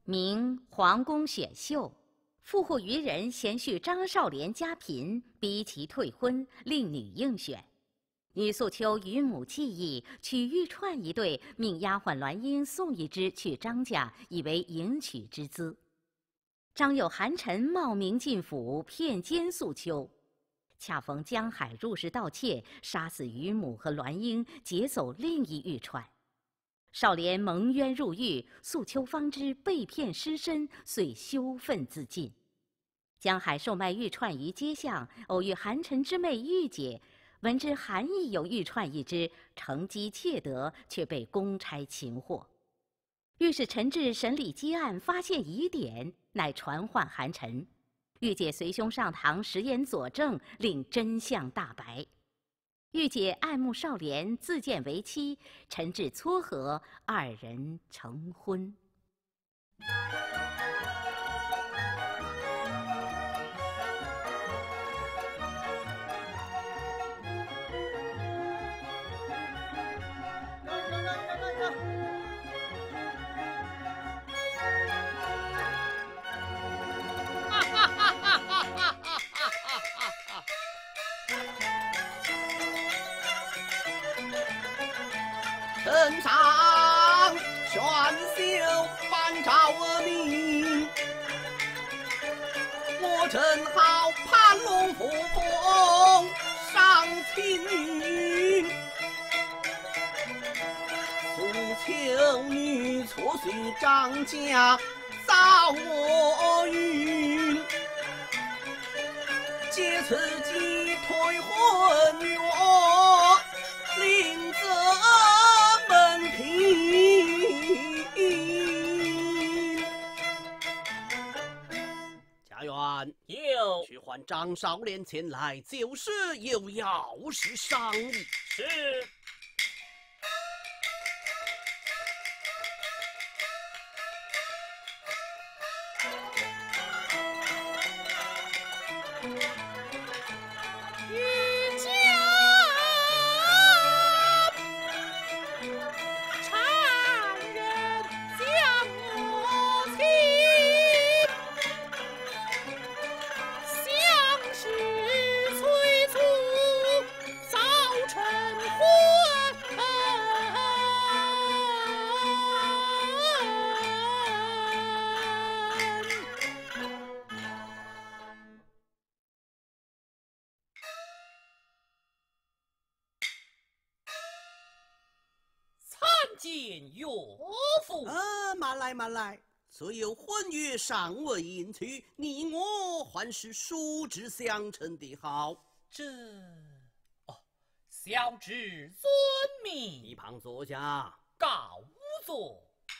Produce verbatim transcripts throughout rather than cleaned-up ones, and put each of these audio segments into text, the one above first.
名皇宫选秀，富户渔人嫌婿张少莲家贫，逼其退婚，令女应选。女素秋于母计议，取玉串一对，命丫鬟栾英送一只去张家，以为迎娶之资。张有韩臣冒名进府，骗奸素秋。恰逢江海入室盗窃，杀死于母和栾英，劫走另一玉串。少莲蒙冤入狱，素秋方知被骗失身，遂羞愤自尽。江海售卖玉串于街巷，偶遇韩臣之妹玉姐，闻知韩亦有玉串一只，乘机窃得，却被公差擒获。御史陈志审理积案，发现疑点，乃传唤韩臣。玉姐随兄上堂实言佐证，令真相大白。玉姐爱慕少莲，自荐为妻，陈志撮合，二人成婚。 圣上宣秀颁诏而明，我正好盘龙附凤上青云，素秋女错许张家遭我晕，借此机退婚与我临责门庭。家园有去唤张少莲前来，就是有要事商议。 是。见岳父。 啊，慢来慢来，虽有婚约尚未迎娶，你我还是叔侄相称的好。 这，哦，小侄遵命。 一旁坐下， 告无座。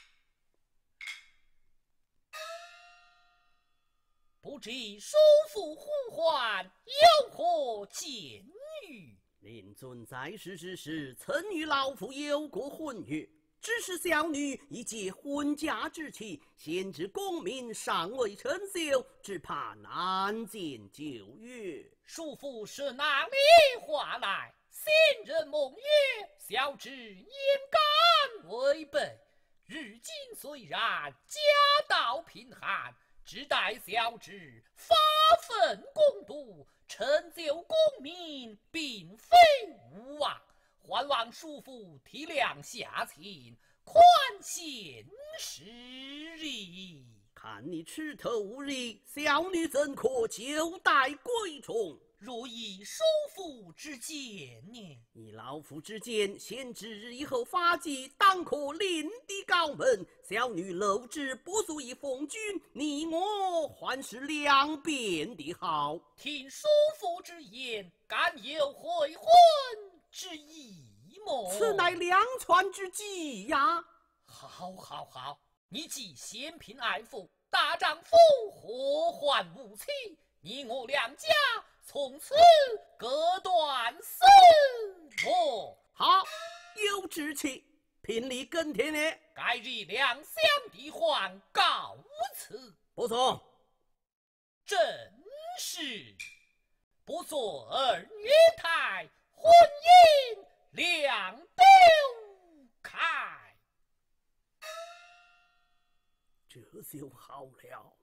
不知叔父呼唤，有何见语？ 令尊在世之时，曾与老夫有过婚约，只是小女已结婚嫁之期，现至功名尚未成就，只怕难见旧约。 叔父是哪里话来？先人盟约，小侄焉敢违背？如今虽然家道贫寒，只待小侄发奋攻读，成就功名，并非无望。还望叔父体谅下情，宽限时日。 看你痴头无礼，小女怎可久待归从？ 若以叔父之见呢？ 以老夫之见，先知以后发迹，当可另立高门。小女陋质不足以奉君，你我还是两边的好。 听叔父之言，敢有悔婚之意么？ 此乃两全之计呀！ 好，好，好！你既嫌贫爱富，大丈夫何患无妻？你我两家从此各断丝络。 好，有志气，聘礼更天呢。 该日两相抵还，告辞。 不从。 正是，不做儿女胎，婚姻两丢开。 这这就好了。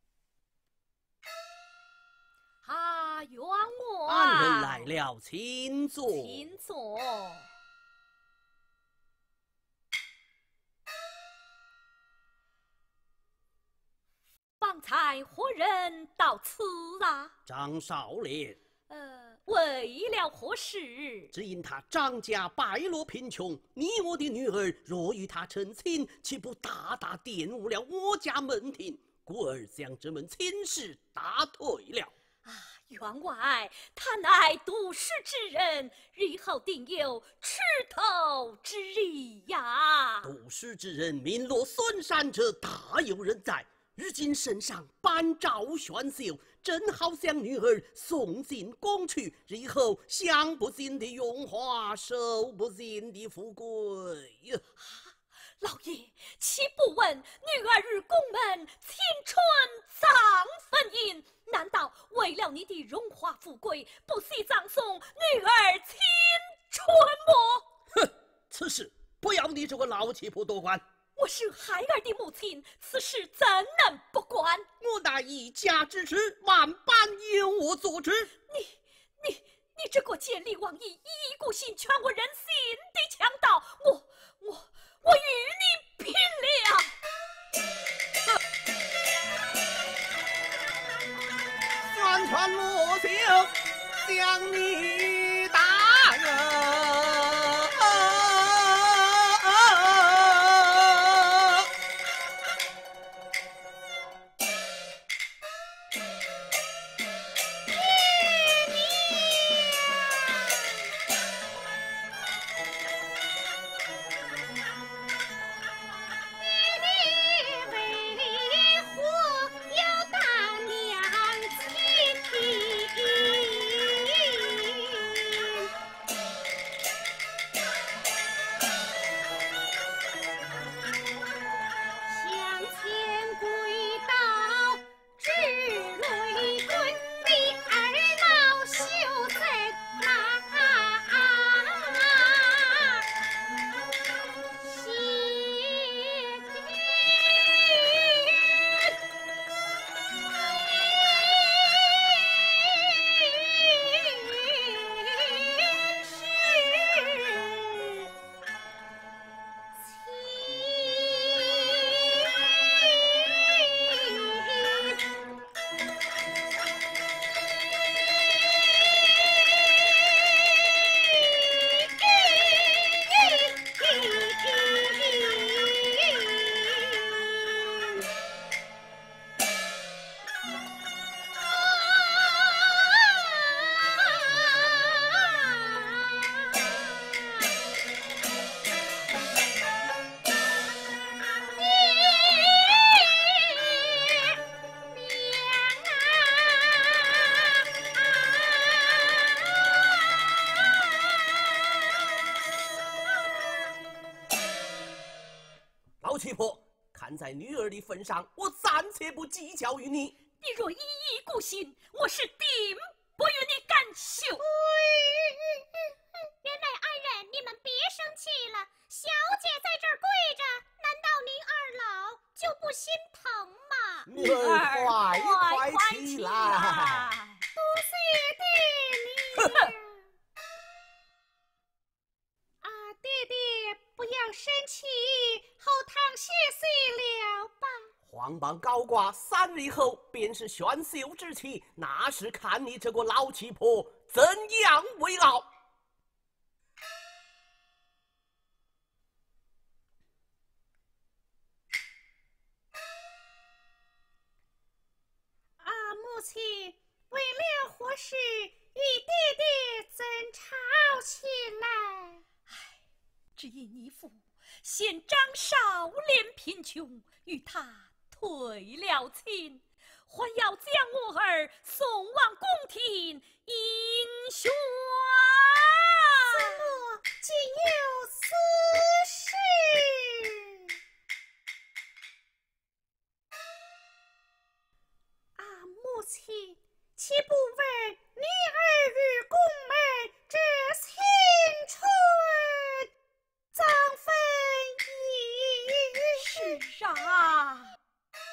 啊，冤枉！ 俺人来了，请坐。 请坐。方才何人到此啊？ 张少莲。 呃，为了何事？ 只因他张家败落贫穷，你我的女儿若与他成亲，岂不大大玷污了我家门庭？故而将这门亲事打退了。 啊，员外，他乃读书之人，日后定有出头之日呀。 读书之人，名落孙山者大有人在。如今身上颁诏宣秀，正好将女儿送进宫去，日后享不尽的荣华，受不尽的富贵。 老爷，岂不闻女儿与宫门青春葬坟茔？难道为了你的荣华富贵，不惜葬送女儿青春么？ 哼，此事不要你这个老乞婆多管。 我是孩儿的母亲，此事怎能不管？ 我乃一家之主，万般由我做主。 你、你、你这个见利忘义、一意孤行、全无人心的强盗，我、我、我与你拼了！ 宣传罗秀，将你打人。七婆，看在女儿的份上，我暂且不计较于你。 你若一意孤行，我是定不与你干休。 原来二人，你们别生气了。小姐在这儿跪着，难道您二老就不心疼吗？ 女儿快快起来！ 多谢爹爹。啊，爹爹不要生气，后堂歇息了吧。 黄榜高挂，三日后便是选秀之期，那时看你这个老乞婆怎样为劳。 啊，母亲，为了何事与爹爹争吵起来？ 唉，只因你父嫌张少莲贫穷，与他退了亲，还要将我儿送往宫廷应选。 怎么竟有此事？啊，母亲，岂不问女儿与宫门这青春葬坟茔？ 是啊。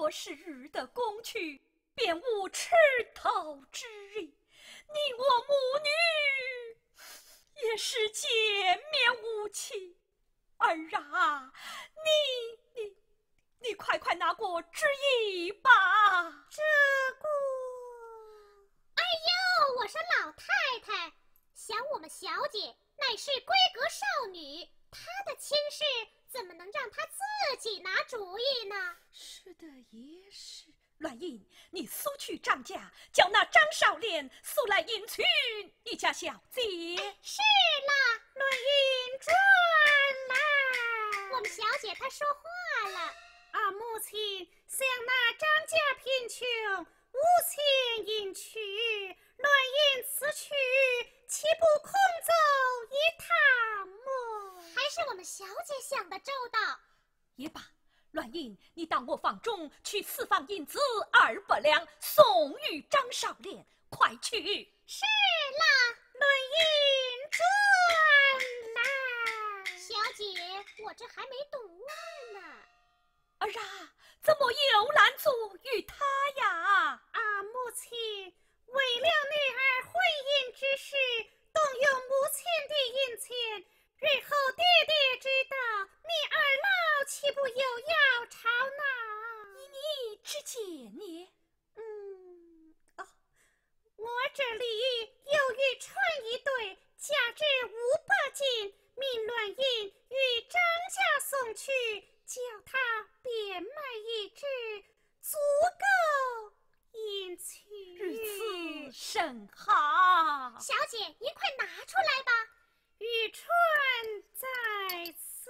我是日的宫去，便无吃头之意。你我母女也是见面无期。儿啊，你你你快快拿过旨意吧。 这个，哎呦，我说老太太，想我们小姐乃是闺阁少女，她的亲事怎么能让她自己拿主意呢？ 是的，也是。阮英，你速去张家，叫那张少莲速来迎娶你家小姐。 是啦，阮英转来。我们小姐她说话了。 啊，母亲想那张家贫穷，无钱迎娶，乱因此去，岂不空走一趟么？ 还是我们小姐想的周到。 也罢，阮英，你到我房中去私房银子二百两，送与张少莲，快去。 是啦， 乱因转来。 小姐，我这还没读完呢。 儿啊，怎么又拦阻于他呀？ 啊，母亲，为了女儿婚姻之事，动用母亲的银钱，日后爹爹知道，你二老岂不又要吵闹？ 依你之见呢？ 嗯，哦，我这里有玉串一对，价值五百金，命乱银与张家送去，叫他变卖一只，足够银钱。 如此甚好。 小姐，您快拿出来吧。 玉串在此。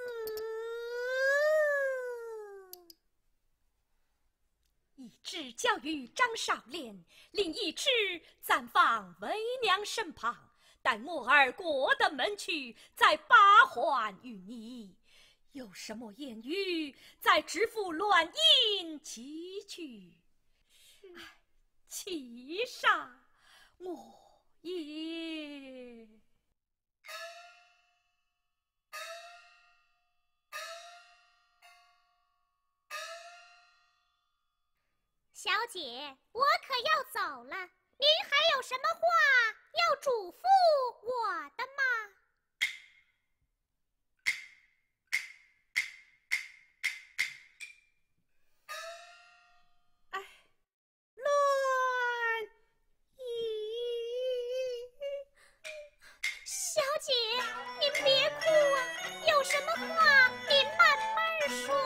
一只交与张少莲，另一只暂放为娘身旁，待我儿过得门去，再把还与你。有什么言语，再支付乱银寄去。唉，其上我也。 小姐，我可要走了，您还有什么话要嘱咐我的吗？ 哎，乱银。 小姐，您别哭啊，有什么话您慢慢说。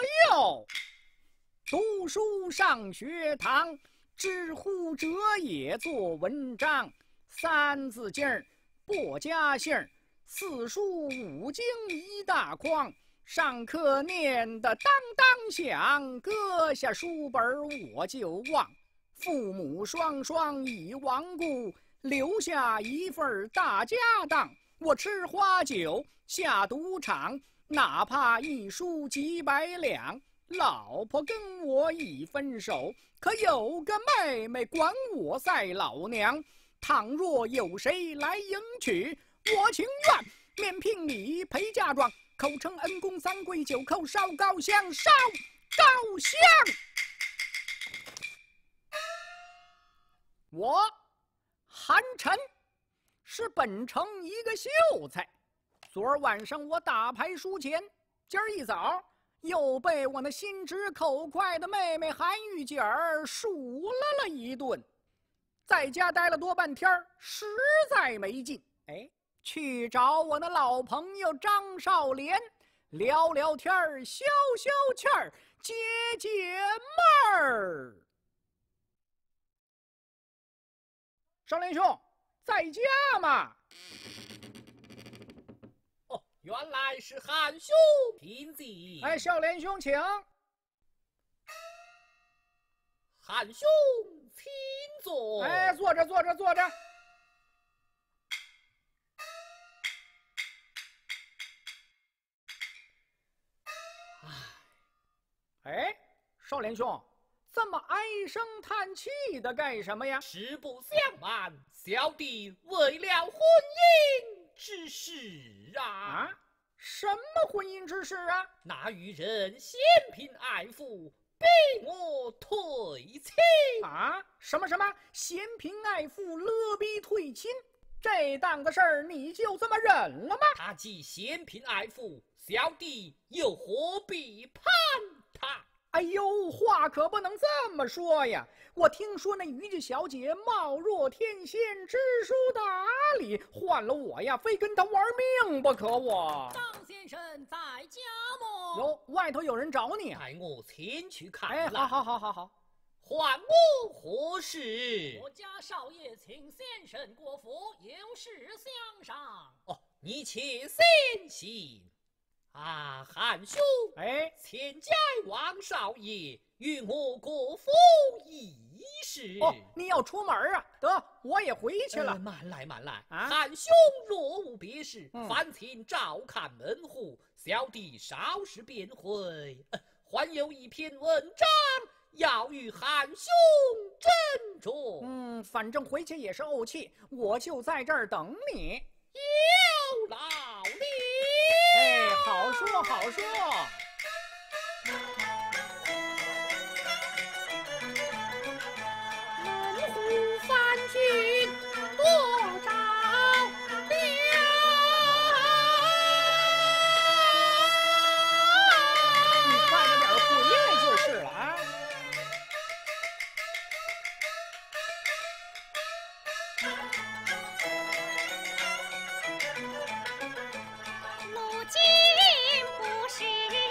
六，读书上学堂，知乎者也做文章。三字经儿，百家姓儿，四书五经一大筐。上课念得当当响，搁下书本我就忘。父母双双已亡故，留下一份大家当。我吃花酒，下赌场，哪怕一输几百两。老婆跟我已分手，可有个妹妹管我赛老娘。倘若有谁来迎娶，我情愿免聘礼陪嫁妆，口称恩公三跪九叩烧高香，烧高香。我韩晨是本城一个秀才，昨儿晚上我打牌输钱，今儿一早又被我那心直口快的妹妹韩玉姐儿数了了一顿，在家待了多半天，实在没劲。哎，去找我那老朋友张少莲聊聊天儿，消消气儿，解解闷儿。少莲兄，在家吗？ 哦，原来是韩兄，平静。 哎，少莲兄，请。 韩兄，请坐。 哎，坐着，坐着，坐着。哎，少莲兄，这么唉声叹气的干什么呀？ 实不相瞒，小弟为了婚姻之事啊！ 啊，什么婚姻之事啊？ 那女人嫌贫爱富，逼我退亲。 啊，什么什么嫌贫爱富，勒逼退亲？这档子事儿你就这么忍了吗？ 她既嫌贫爱富，小弟又何必攀她？ 哎呦，话可不能这么说呀！我听说那于家小姐貌若天仙，知书达理，换了我呀，非跟她玩命不可我。 张先生在家吗？ 有，外头有人找你。 带我前去看哎， 来。 好好好好好。 唤我何事？ 我家少爷请先生过府，有事相商。 哦，你且先行。啊，韩兄， 哎， 前家王少爷与我过府一事。 哦，你要出门啊？得，我也回去了。 呃、慢来慢来， 啊、 韩兄若无别事， 嗯、 烦请照看门户，小弟稍时便回。呃、还有一篇文章要与韩兄斟酌。 嗯，反正回去也是怄气，我就在这儿等你。 有劳你。 哎，好说好说。 门户番君多照亮， 你快着点回来就是了啊！ 如今不是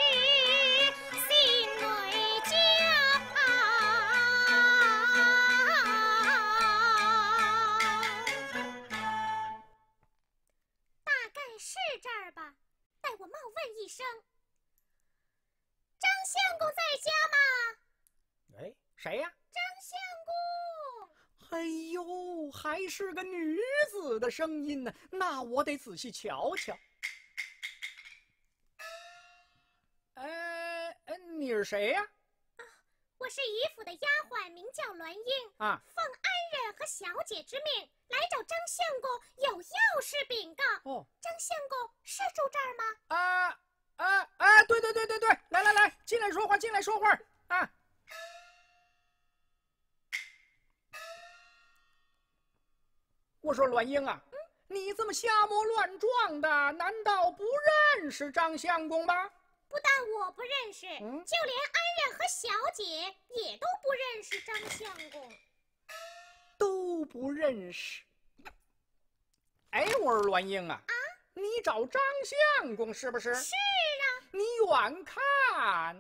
心为家，大概是这儿吧。待我冒问一声，张相公在家吗？ 哎，谁呀？ 张相公。 哎呦，还是个女子的声音呢，那我得仔细瞧瞧。呃，你是谁呀？ 啊，我是姨府的丫鬟，名叫栾英。 啊， 奉安人和小姐之命来找张相公，有要事禀告。 哦， 张相公是住这儿吗？ 啊啊啊！对对对对对，来来来，进来说话，进来说话啊！我说栾英啊，嗯、你这么瞎摸乱撞的，难道不认识张相公吗？ 不但我不认识， 嗯、 就连安人和小姐也都不认识张相公， 都不认识。哎，我说栾英啊， 啊， 你找张相公是不是？ 是啊。 你远看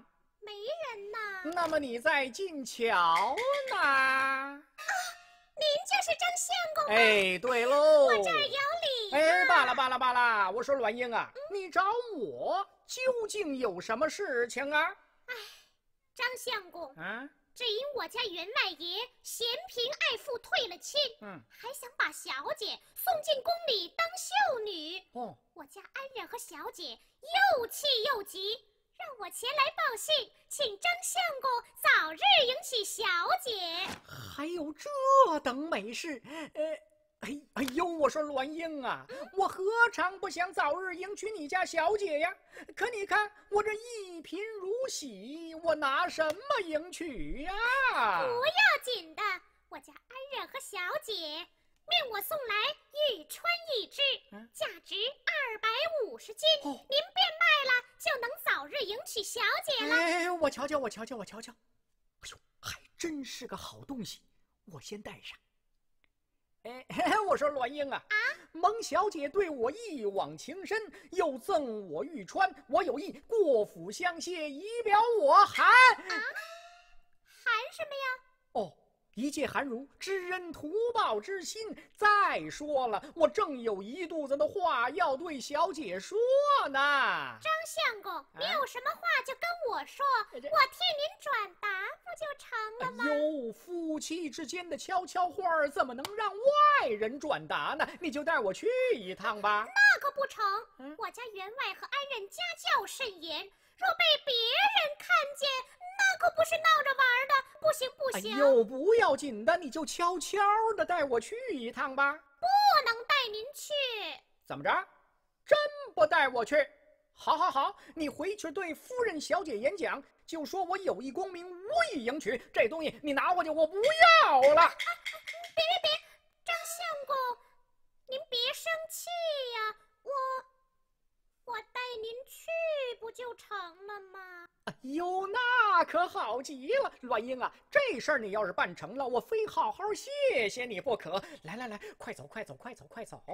没人呐。 那么你在进桥呢？ 啊，您就是张相公吗？ 哎，对喽。 我这儿有礼。 哎，罢了罢了罢了，我说栾英啊，嗯、你找我究竟有什么事情啊？ 哎，张相公啊。 只因我家员外爷嫌贫爱富退了亲，嗯，还想把小姐送进宫里当秀女。哦，我家安仁和小姐又气又急，让我前来报信，请张相公早日迎娶小姐。 还有这等美事？呃，哎哎呦，我说栾英啊，嗯、我何尝不想早日迎娶你家小姐呀？可你看我这一贫如洗，我拿什么迎娶呀？ 不要紧的，我家安仁和小姐命我送来玉钏一只，嗯、价值二百五十斤，哦、您变卖了就能早日迎娶小姐了。 哎，我瞧瞧，我瞧瞧，我瞧瞧，哎呦，还真是个好东西，我先带上。哎，我说栾英啊，啊，蒙小姐对我一往情深，又赠我玉钏，我有意过府相谢，以表我韩。啊， 韩什么呀？ 哦，一介寒儒，知恩图报之心。再说了，我正有一肚子的话要对小姐说呢。 张相公，啊、你有什么话就跟我说，我替您转达不就成了吗？ 有、哎、夫妻之间的悄悄话怎么能让外人转达呢？你就带我去一趟吧。 那可不成，嗯、我家员外和安仁家教甚严，若被别人看见，那可不是闹着玩的，不行不行。 哎呦，不要紧的，你就悄悄的带我去一趟吧。 不能带您去。 怎么着？真不带我去？好好好，你回去对夫人小姐演讲，就说我有意功名，无意迎娶。这东西你拿过去，我不要了。啊啊、 别别别，张相公，您别生气呀，我我带您去不就成了吗？ 哎呦，那可好极了，栾英啊，这事儿你要是办成了，我非好好谢谢你不可。来来来，快走快走快走快走！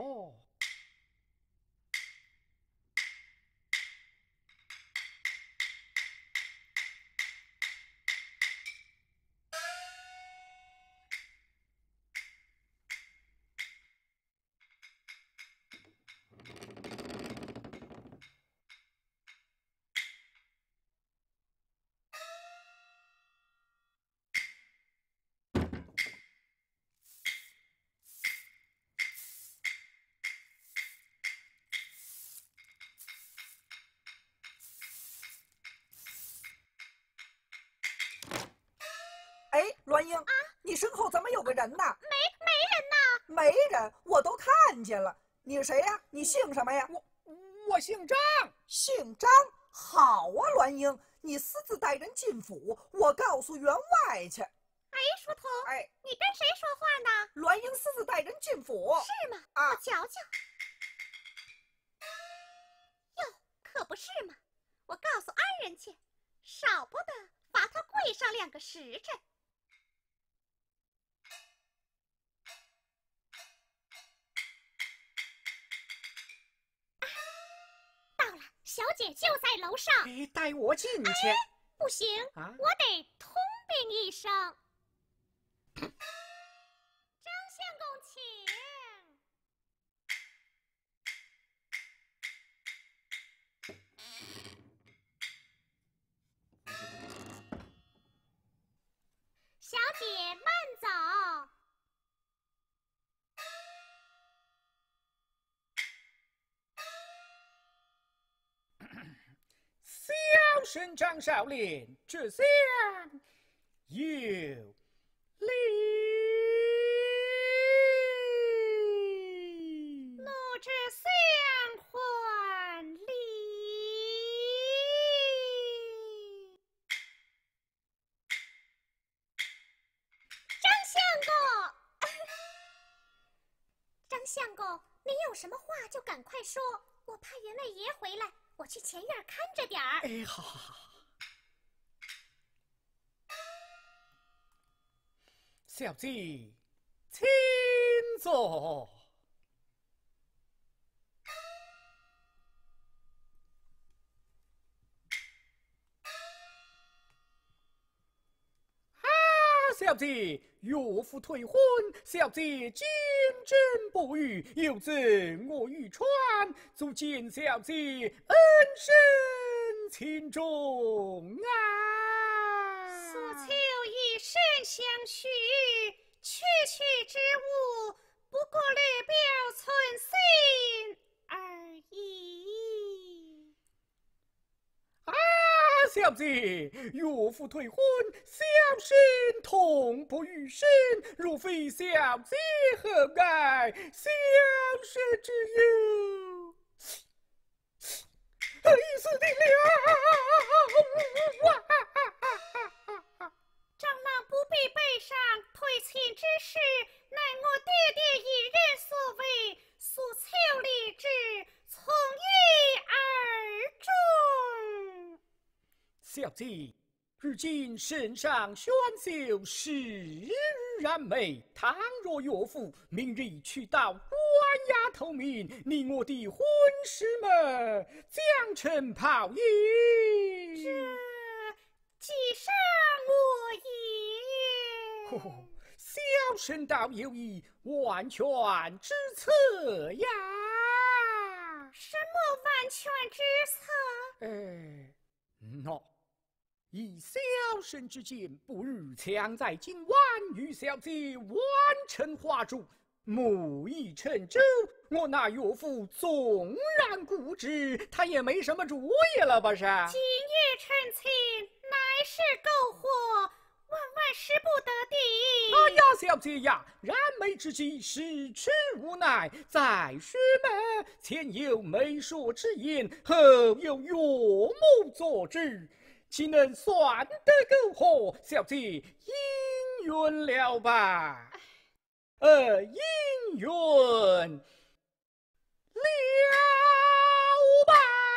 哎，栾英啊，你身后怎么有个人呢？ 没没人呢？ 没人，我都看见了。你是谁呀？你姓什么呀？ 我我姓张。 姓张，好啊，栾英，你私自带人进府，我告诉员外去。 哎，书童， 哎， 你跟谁说话呢？ 栾英私自带人进府。 是吗？ 啊， 我瞧瞧。哟，可不是嘛！我告诉安仁去，少不得罚他跪上两个时辰。小姐就在楼上， 哎，带我进去。 哎、不行、啊，我得通禀一声。张相公，请。小姐慢走。 小生张少林，只想有礼。 奴只相还礼。张相公，张相公，您有什么话就赶快说，我怕员外爷回来。我去前院看着点儿。 哎，好好好。小姐，请坐。 小姐，岳父退婚，小姐坚贞不渝，有赠我玉钏，足见小姐恩深情重啊！ 所求一生相许，区区之物，不过略表寸心而已。 啊，小姐，岳父退婚，小生痛不欲生。若非小姐何爱，小生只有死定了！ 长郎不必悲伤，退亲之事，乃我爹爹一人所为，所求立志，从一而终。 小姐，如今圣上选秀，时日然美。倘若岳父明日去到官衙投明，你我的婚事么将成泡影。 这既上我也。 哦，小生倒有一万全之策呀！ 什么万全之策？ 哎，喏。以小生之见，不如抢在今晚与小姐完成花烛，木已成舟。我那岳父纵然固执，他也没什么主意了吧？是？ 今夜成亲，乃是苟活，万万使不得的。 哎呀，小姐呀，燃眉之急，事出无奈。再说嘛，前有媒妁之言，后有岳母佐之。岂能算得苟活？小姐应允了吧？呃，应允了吧？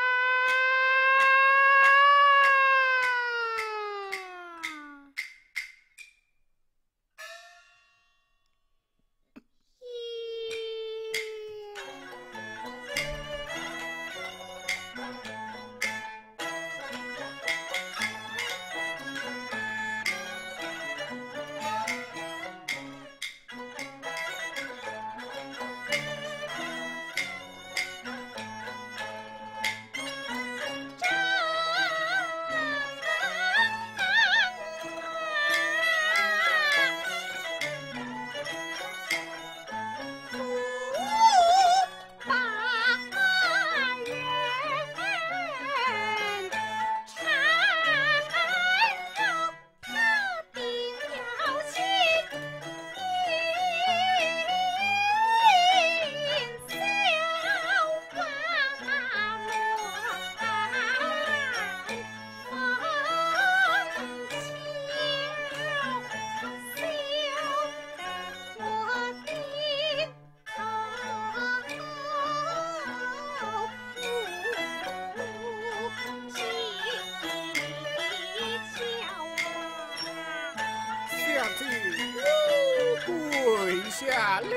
跪下了。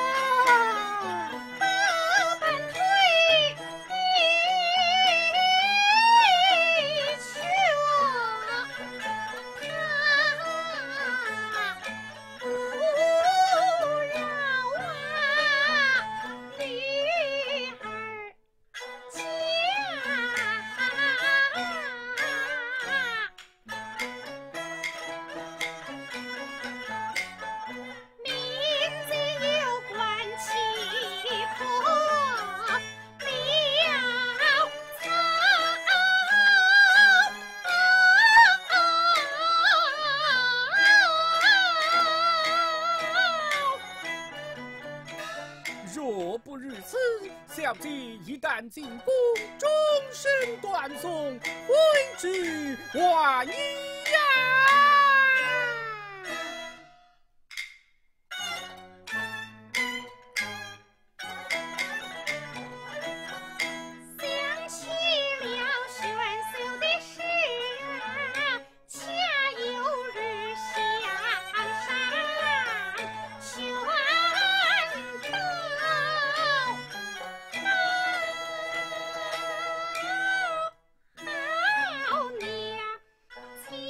若不如此，小姐一旦进宫，终身断送，悔之晚矣呀！ 想起了选秀的事啊，恰有日向山选到。好娘亲。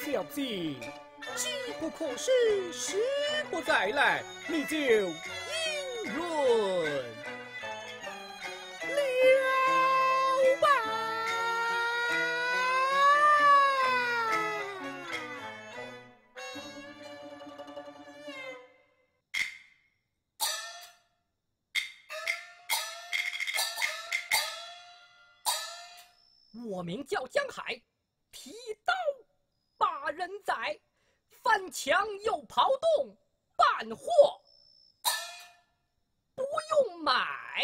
小子，机不可失，时不再来，你就应允了吧。 我名叫江海，提刀把人宰，翻墙又刨洞，办货不用买。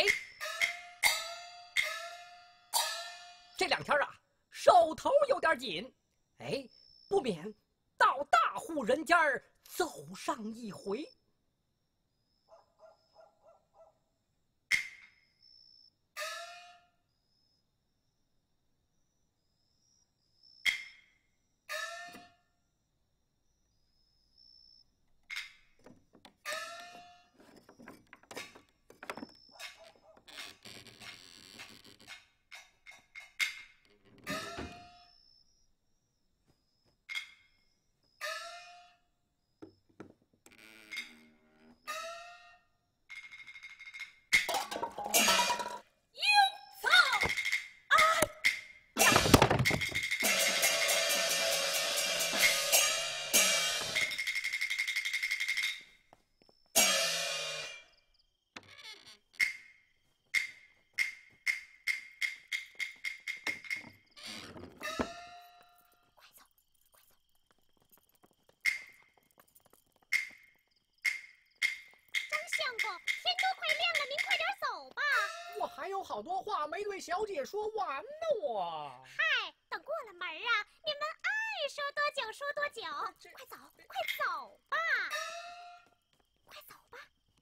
这两天啊，手头有点紧，哎，不免到大户人家儿走上一回。好多话没对小姐说完呢，我。 嗨，等过了门啊，你们爱说多久说多久。快走，快走吧，快走吧。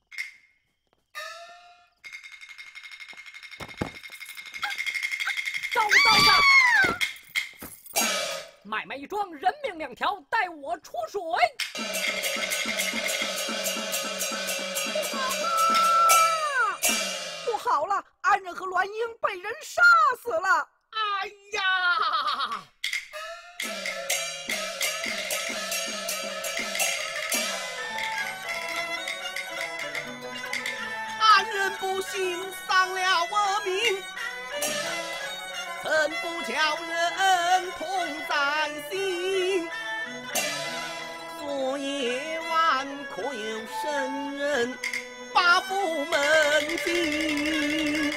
糟糟的！买卖一桩，人命两条，带我出水。 不好了！安仁和栾英被人杀死了！ 哎呀！ 安仁不幸丧了我命，怎不叫人痛在心？昨夜晚可有生人把府门进？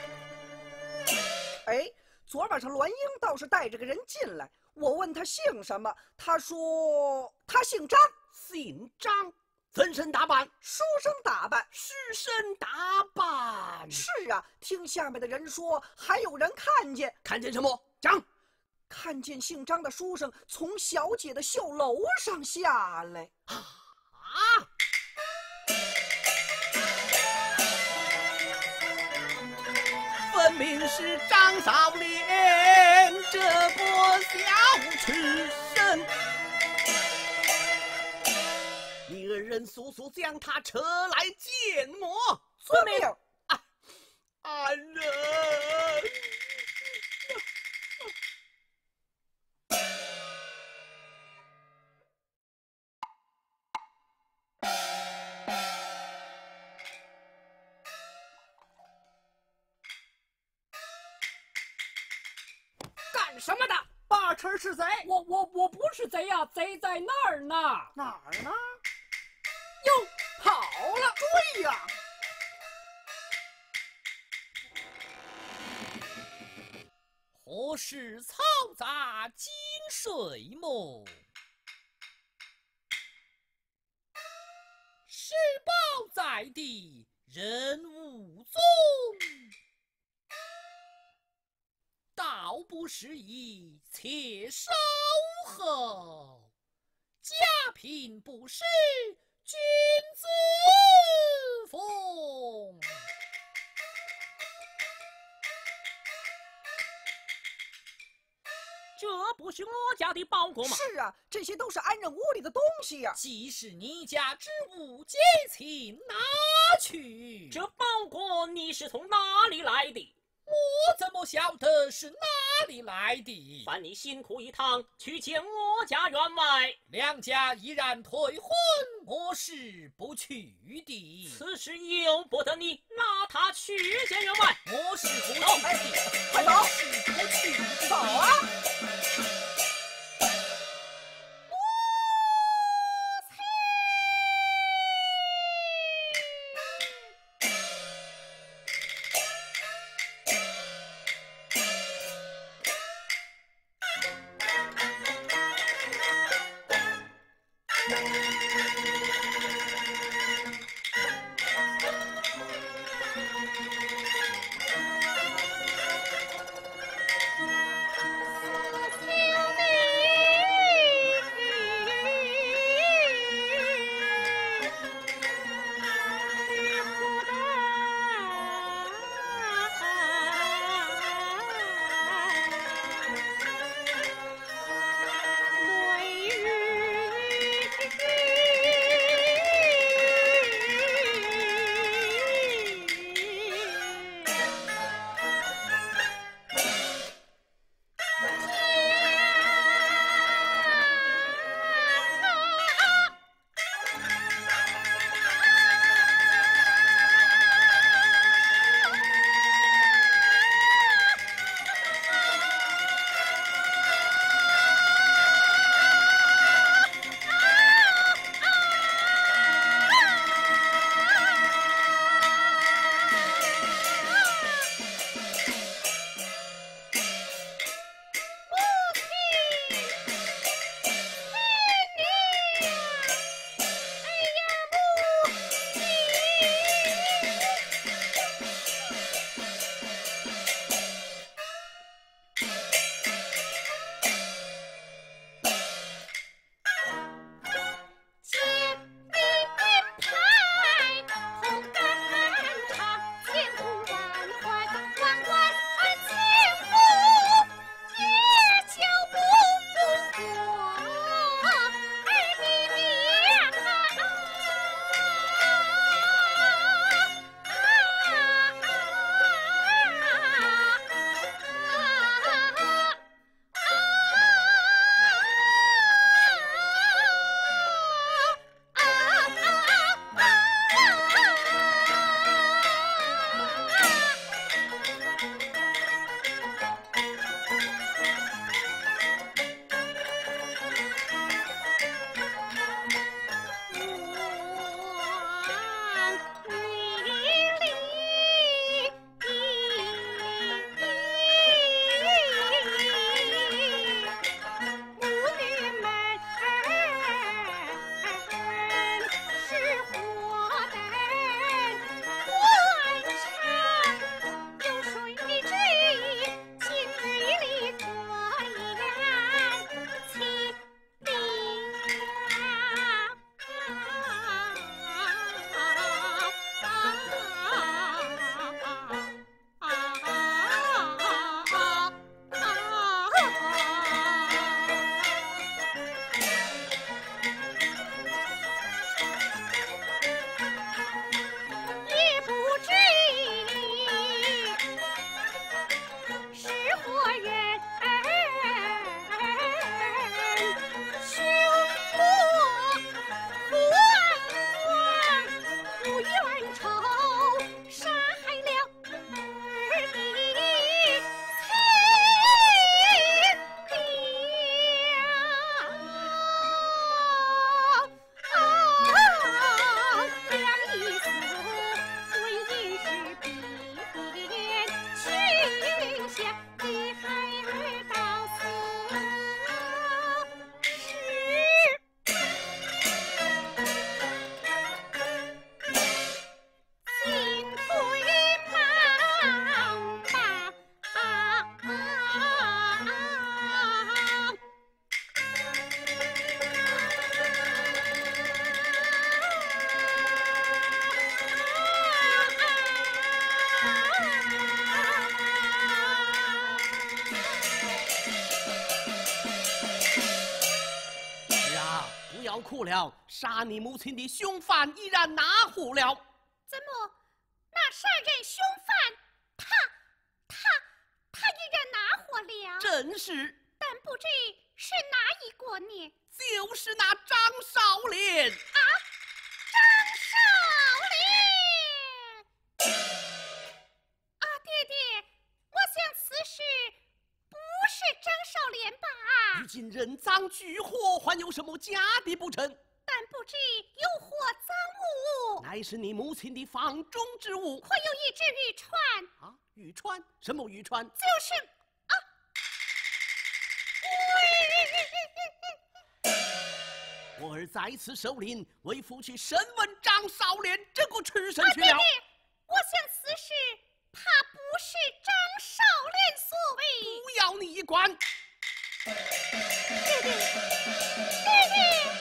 哎，昨晚上栾英倒是带着个人进来，我问他姓什么，他说他姓张。 姓张，怎身打扮？ 书生打扮。 书生打扮？ 是啊，听下面的人说，还有人看见。 看见什么？讲。 看见姓张的书生从小姐的绣楼上下来。 啊！分明是张少莲这个小畜生，你二人速速将他扯来见我。 遵命。 啊，安仁。 干什么的？ 八成是贼！ 我我我不是贼呀、啊，贼在那儿呢。 哪儿呢？ 哟，跑了！ 追呀！ 何事嘈杂金水梦？施暴在地，人无踪。道不适宜，且稍后。家贫不识，君子风。 这不是我家的包裹吗？ 是啊，这些都是安仁屋里的东西呀、啊。 既是你家之物，请拿去。 这包裹你是从哪里来的？ 我怎么晓得是哪里来的？ 烦你辛苦一趟，去见我家员外。 两家依然退婚，我是不去的。 此事由不得你，拉他去见员外。 我是不去走， 的， 快走， 我是不去的。 走啊！ 哭了，杀你母亲的凶犯依然拿护了。 怎么，那杀人凶犯他他过了。 正是。 但不知是哪一国呢？ 就是那张少莲。 啊，张少莲！啊，爹爹，我想此事不是张少莲吧？ 如今人赃俱获，还有什么假的不成？ 但不知有何赃物？ 乃是你母亲的房中之物。 会有一只渔船。 啊，渔船？什么渔船？ 就是啊， 我儿在此守灵，为父去审问张少莲这个畜生去了。 啊，爹爹，我想此事怕不是张少莲所为。 不要你管。 爹爹，爹爹。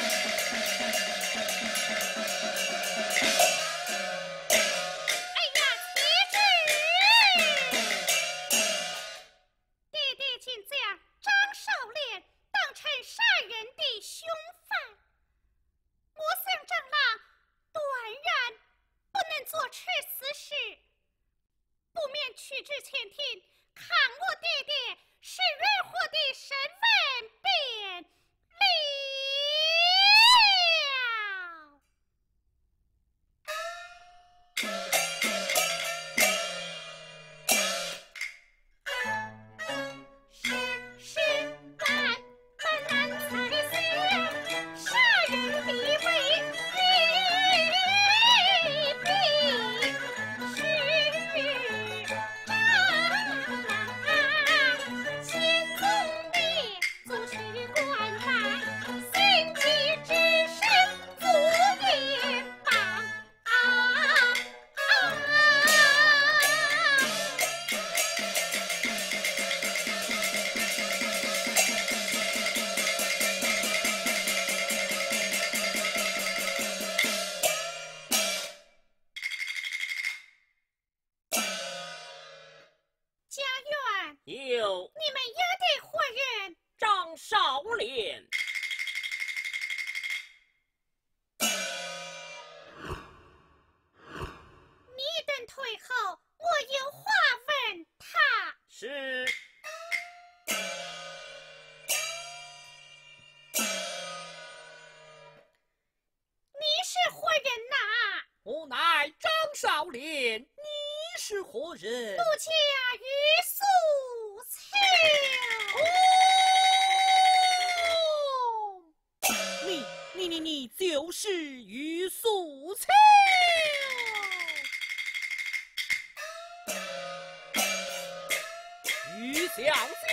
小姐，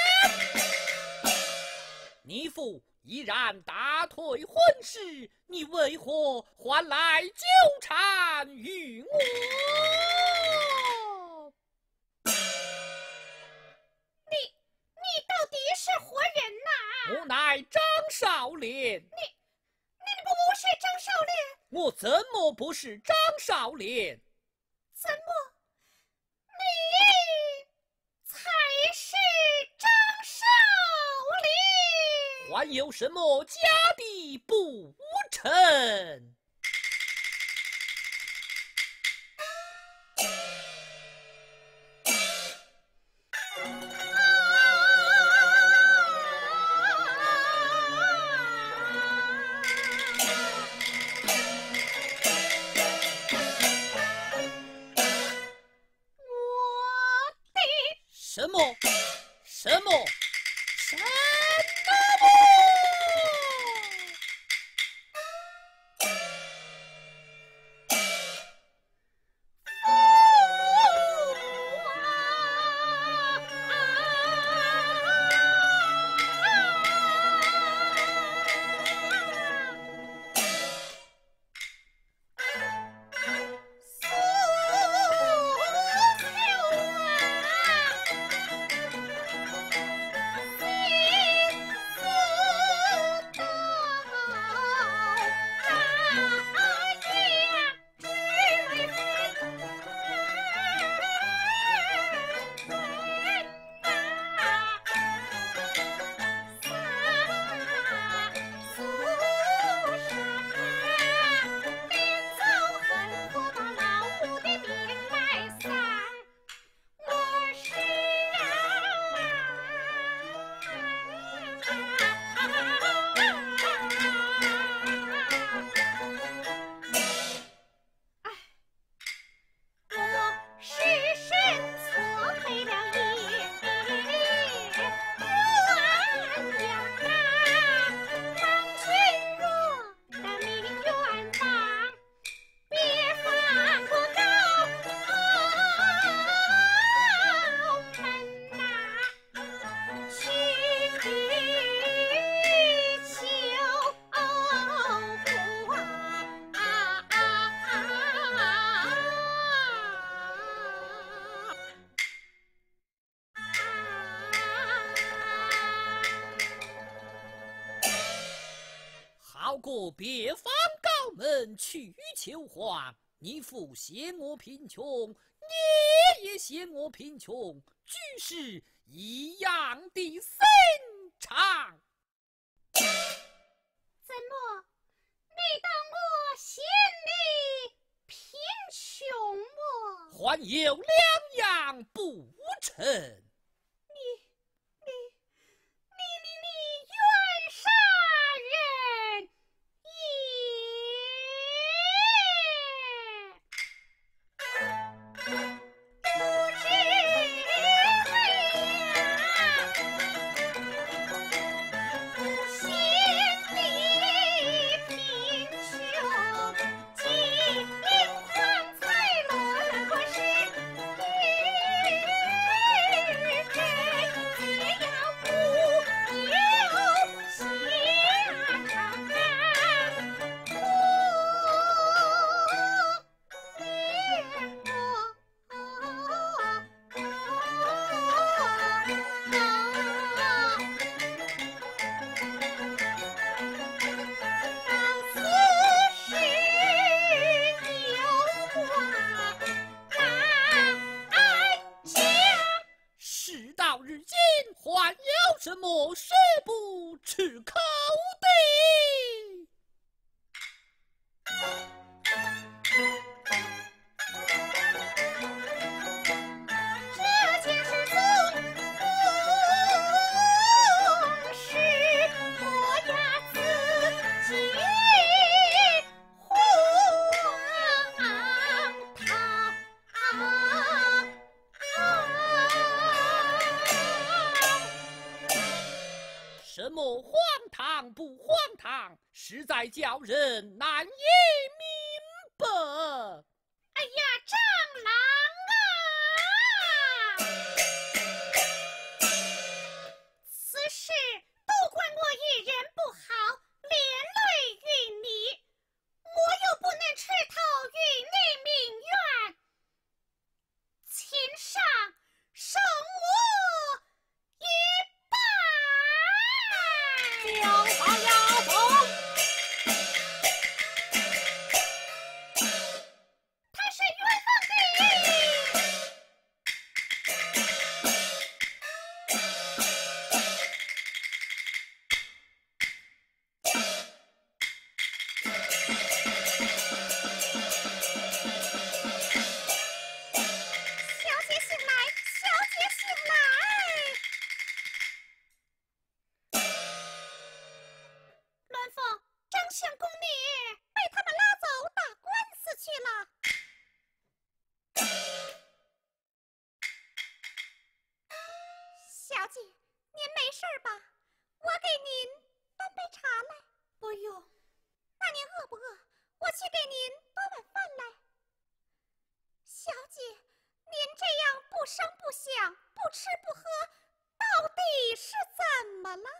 你父已然打退婚事，你为何还来纠缠于我？ 你你到底是何人呐？ 我乃张少莲。 你你不是张少莲？ 我怎么不是张少莲？ 怎么？你才是张少莲？ 还有什么家的不成？什么？什么？什么？ 到过别方高门去求欢，你父嫌我贫穷，你也嫌我贫穷，举是一样的生长。 怎么？你当我嫌你贫穷么？ 还有两样不成。 你你你你你冤杀人什么是不吃口的？ 这件事总是我呀自己荒唐。 什么荒唐不荒唐，实在叫人难以明白。 哎呀，蟑螂啊！此事都怪我一人不好，连累于你，我又不能吃透于你命愿，请上受我一拜。 将法呀走！ 他是元芳的。小姐醒来，小姐醒来。栾凤，张相公你被他们拉走打官司去了。小姐，您没事吧？我给您端杯茶来。不用。那您饿不饿？我去给您端碗饭来。小姐，您这样不声不响，不吃不喝，到底是怎么了？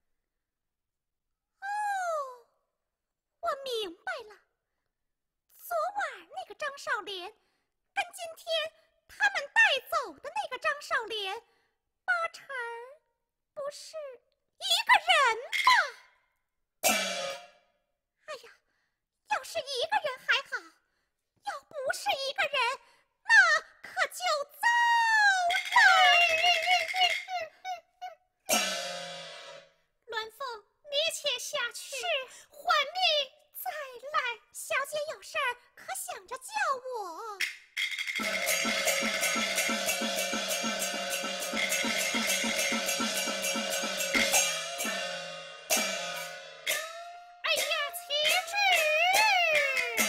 哦，我明白了。昨晚那个张少莲，跟今天他们带走的那个张少莲，八成儿不是一个人吧？哎呀，要是一个人还好，要不是一个人，那可就糟了。栾凤，你且下去，是，还你再来。小姐有事儿可想着叫我。哎呀，岂止！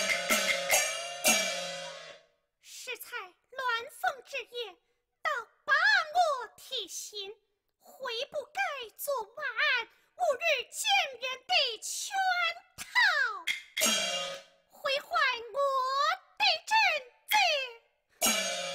适才鸾凤之业，倒把我提醒，悔不该昨晚吾日见人的圈套，毁坏我的贞洁。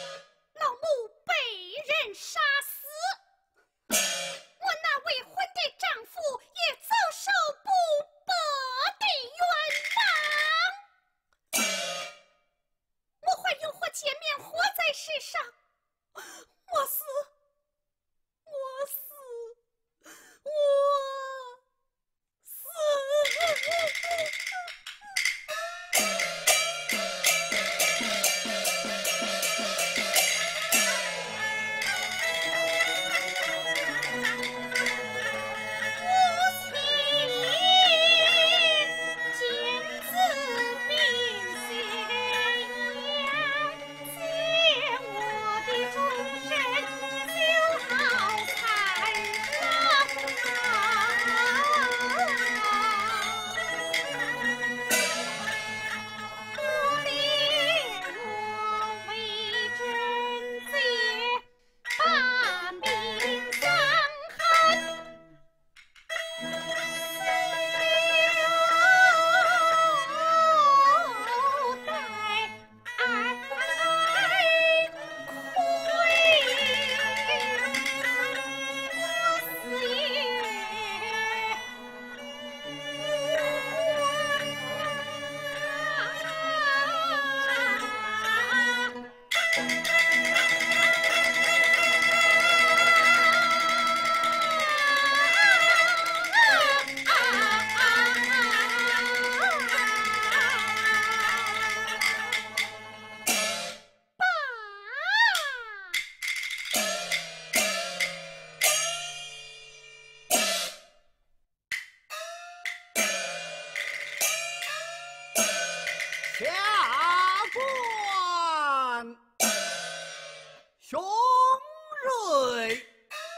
转雄瑞。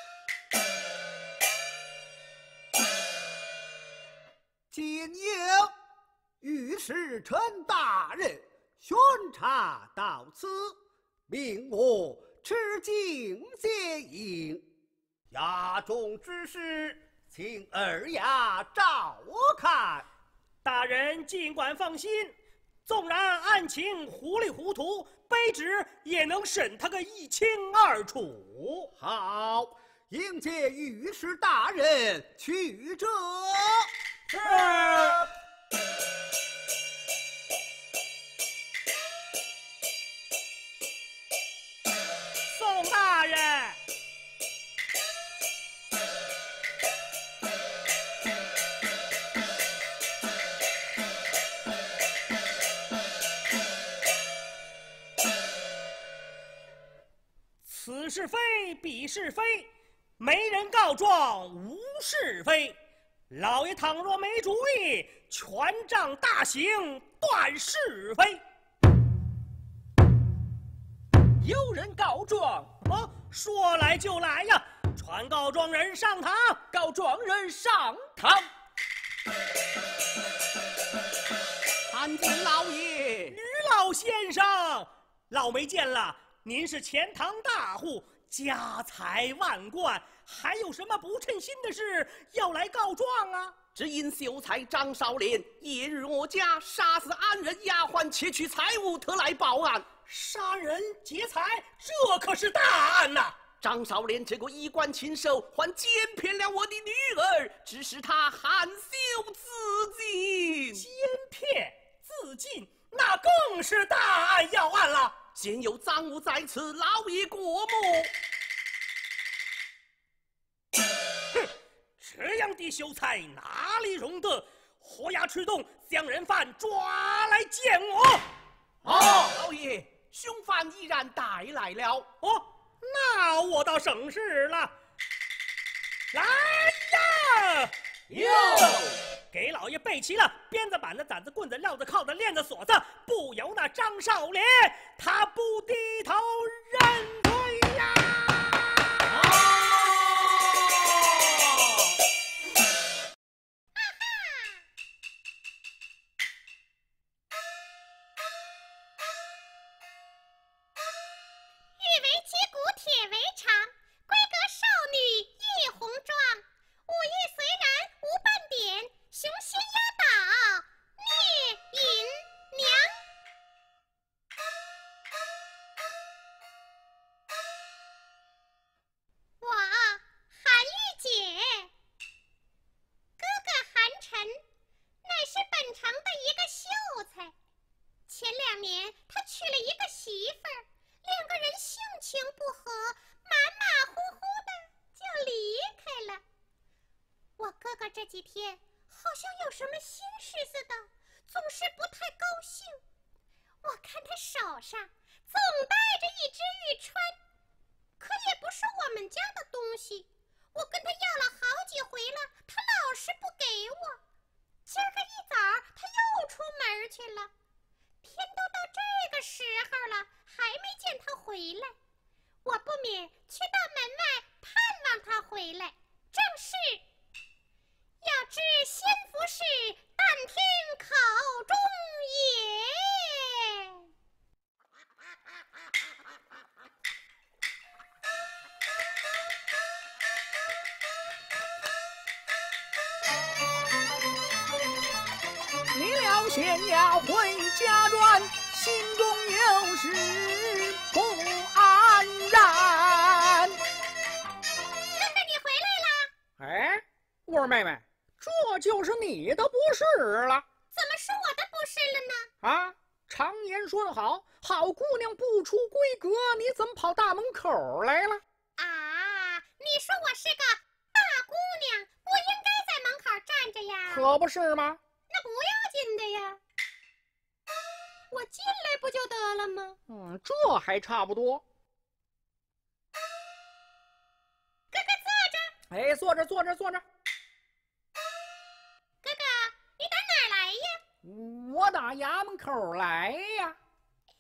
今有御史陈大人宣查到此，命我持敬接应。衙中之事，请二衙照看。 大人尽管放心，纵然案情糊里糊涂，卑职也能审他个一清二楚。 好，迎接御史大人去者。 是。宋大人。此是非，彼是非，没人告状无是非。老爷倘若没主意，权杖大刑断是非。有人告状啊，说来就来呀！传告状人上堂，告状人上堂。 参见老爷。 于老先生，老没见了，您是钱塘大户，家财万贯，还有什么不称心的事要来告状啊？ 只因秀才张少莲夜日我家杀死安人丫鬟，窃取财物，特来报案。 杀人劫财，这可是大案呐！ 张少莲这个衣冠禽兽，还奸骗了我的女儿，指使她含羞自尽。 奸骗自尽，那更是大案要案了。 现有赃物在此，老爷过目。 哼，这样的秀才哪里容得？火牙出动，将人犯抓来见我。 哦，老爷，凶犯依然带来了。 哦，那我倒省事了。来呀！ 哟， 给老爷备齐了鞭子、板子、毡子、棍子、镣子、铐子、链子、锁子，不由那张少莲他不低头认罪呀！ 玉为击鼓，铁为肠，闺阁少女一红妆。武艺虽然无半点，雄心压倒聂隐娘。我韩玉姐，哥哥韩晨，乃是本城的一个秀才。前两年他娶了一个媳妇儿，两个人性情不合，马马虎虎的就离开了。我哥哥这几天好像有什么心事似的，总是不太高兴。我看他手上总带着一只玉钏，可也不是我们家的东西。我跟他要了好几回了，他老是不给我。今儿个一早他又出门去了，天都到这个时候了，还没见他回来。我不免去到门外盼望他回来。正是要知先服侍，但听口中言。 离了县衙回家转，心中有事不安然。 哥哥，你回来啦！ 哎，我说妹妹，这就是你的不是了。 怎么是我的不是了呢？ 啊，常言说得好，好姑娘不出闺阁，你怎么跑大门口来了？ 啊，你说我是个大姑娘，我应该在门口站着呀。 可不是吗？ 那不要紧的呀，我进来不就得了吗？ 嗯，这还差不多。 哥哥坐着。 哎，坐着，坐着，坐着。 哥哥，你打哪儿来呀？ 我打衙门口来呀。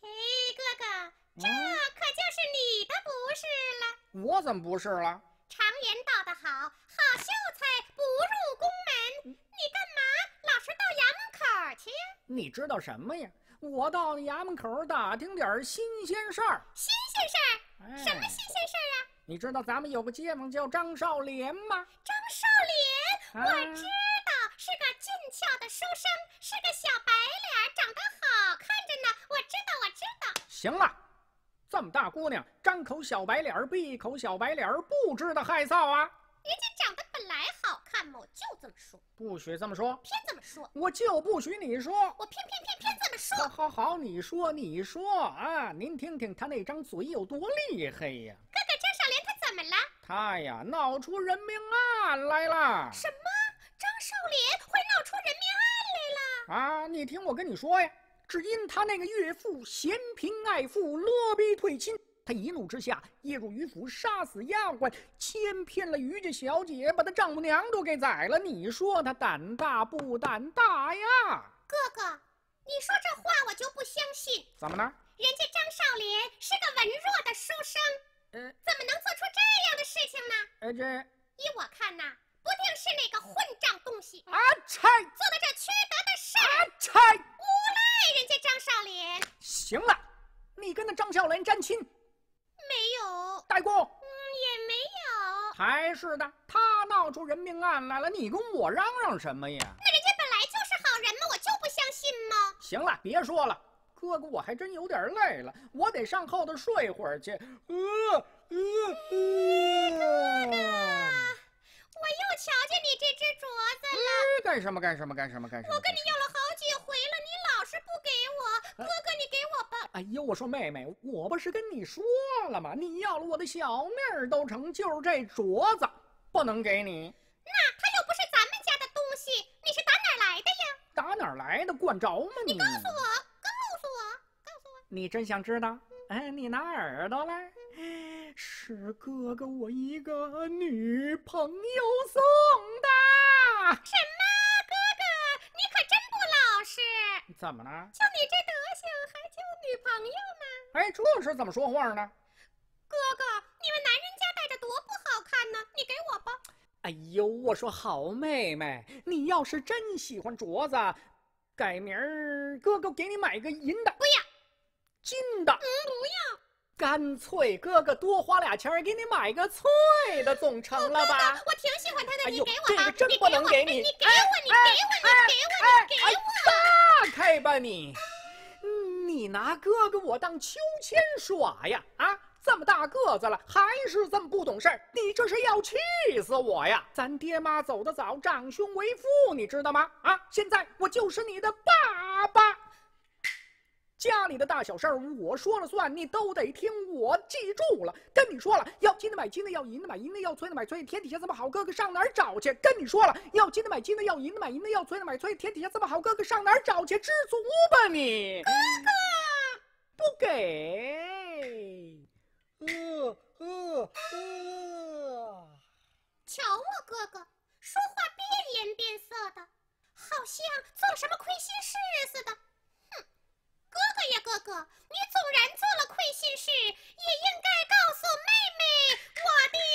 这可就是你的不是了。 我怎么不是了？ 常言道得好，好秀才不入宫门。你干嘛老是到衙门口去呀？ 你知道什么呀？我到衙门口打听点新鲜事儿。 新鲜事儿？ 哎、 什么新鲜事儿啊？ 你知道咱们有个街坊叫张少莲吗？ 张少莲， 啊、 我知道，是个俊俏的书生，是个小白脸，长得好看着呢。我知道，我知道。 行了，这么大姑娘，张口小白脸，闭口小白脸，不知道害臊啊！ 人家长得本来好看嘛，我就这么说。 不许这么说， 偏这么说。 我就不许你说， 我偏偏偏偏这么说。 好好好，你说你说啊！您听听他那张嘴有多厉害呀！ 哥哥张少莲他怎么了？ 他呀，闹出人命案来了。 什么？张少莲会闹出人命案来了？ 啊，你听我跟你说呀，只因他那个岳父嫌贫爱富，勒逼退亲。他一怒之下，夜入于府，杀死丫鬟，牵骗了于家小姐，把她丈母娘都给宰了。你说他胆大不胆大呀？ 哥哥，你说这话我就不相信。 怎么呢？ 人家张少莲是个文弱的书生， 呃， 怎么能做出这样的事情呢？ 呃，这依我看呐，不定是那个混账东西啊拆做的这缺德的事啊儿， 拆诬赖人家张少莲。 行了，你跟那张少莲沾亲？ 没有， 带过， 嗯，也没有。 还是的，他闹出人命案来了，你跟我嚷嚷什么呀？ 那人家本来就是好人嘛，我就不相信吗？ 行了，别说了，哥哥，我还真有点累了，我得上后头睡会儿去。呃呃呃， 我又瞧见你这只镯子了。 呃、干什么？干什么？干什么？干什么？ 我跟你要了好几回了，你老是不给我。哥哥，你给我吧。 哎呦，我说妹妹，我不是跟你说了吗？你要了我的小命儿都成，就是这镯子不能给你。 那它又不是咱们家的东西，你是打哪儿来的呀？ 打哪儿来的？管着吗你？ 你告诉我，告诉我，告诉我。 你真想知道？哎，你拿耳朵来。是哥哥我一个女朋友送的。 什么？哥哥，你可真不老实。 怎么了？ 就你这德行，还交女朋友呢？ 哎，这是怎么说话呢？ 哥哥，你们男人家戴着多不好看呢，你给我吧。 哎呦，我说好妹妹，你要是真喜欢镯子，改明儿哥哥给你买个银的。 不要。 金的。 嗯，不要。 干脆哥哥多花俩钱给你买个脆的，总成了吧？ 哥哥，我挺喜欢他的， 哎呦， 你给我吧。 这个真不能给你。 你给我，你给我，你给我，你给我。 撒开吧你！你拿哥哥我当秋千耍呀？啊，这么大个子了，还是这么不懂事儿，你这是要气死我呀！咱爹妈走得早，长兄为父，你知道吗？啊，现在我就是你的爸爸。家里的大小事儿我说了算，你都得听我记住了。跟你说了，要金的买金的，要银的买银的，要催的买催。天底下这么好哥哥上哪儿找去？跟你说了，要金的买金的，要银的买银的，要催的买催。天底下这么好哥哥上哪儿找去？知足吧你！ 哥哥， 不给。呃呃呃。 瞧我哥哥说话变颜变色的，好像做了什么亏心事似的。哥哥呀，哥哥，你纵然做了亏心事，也应该告诉妹妹我的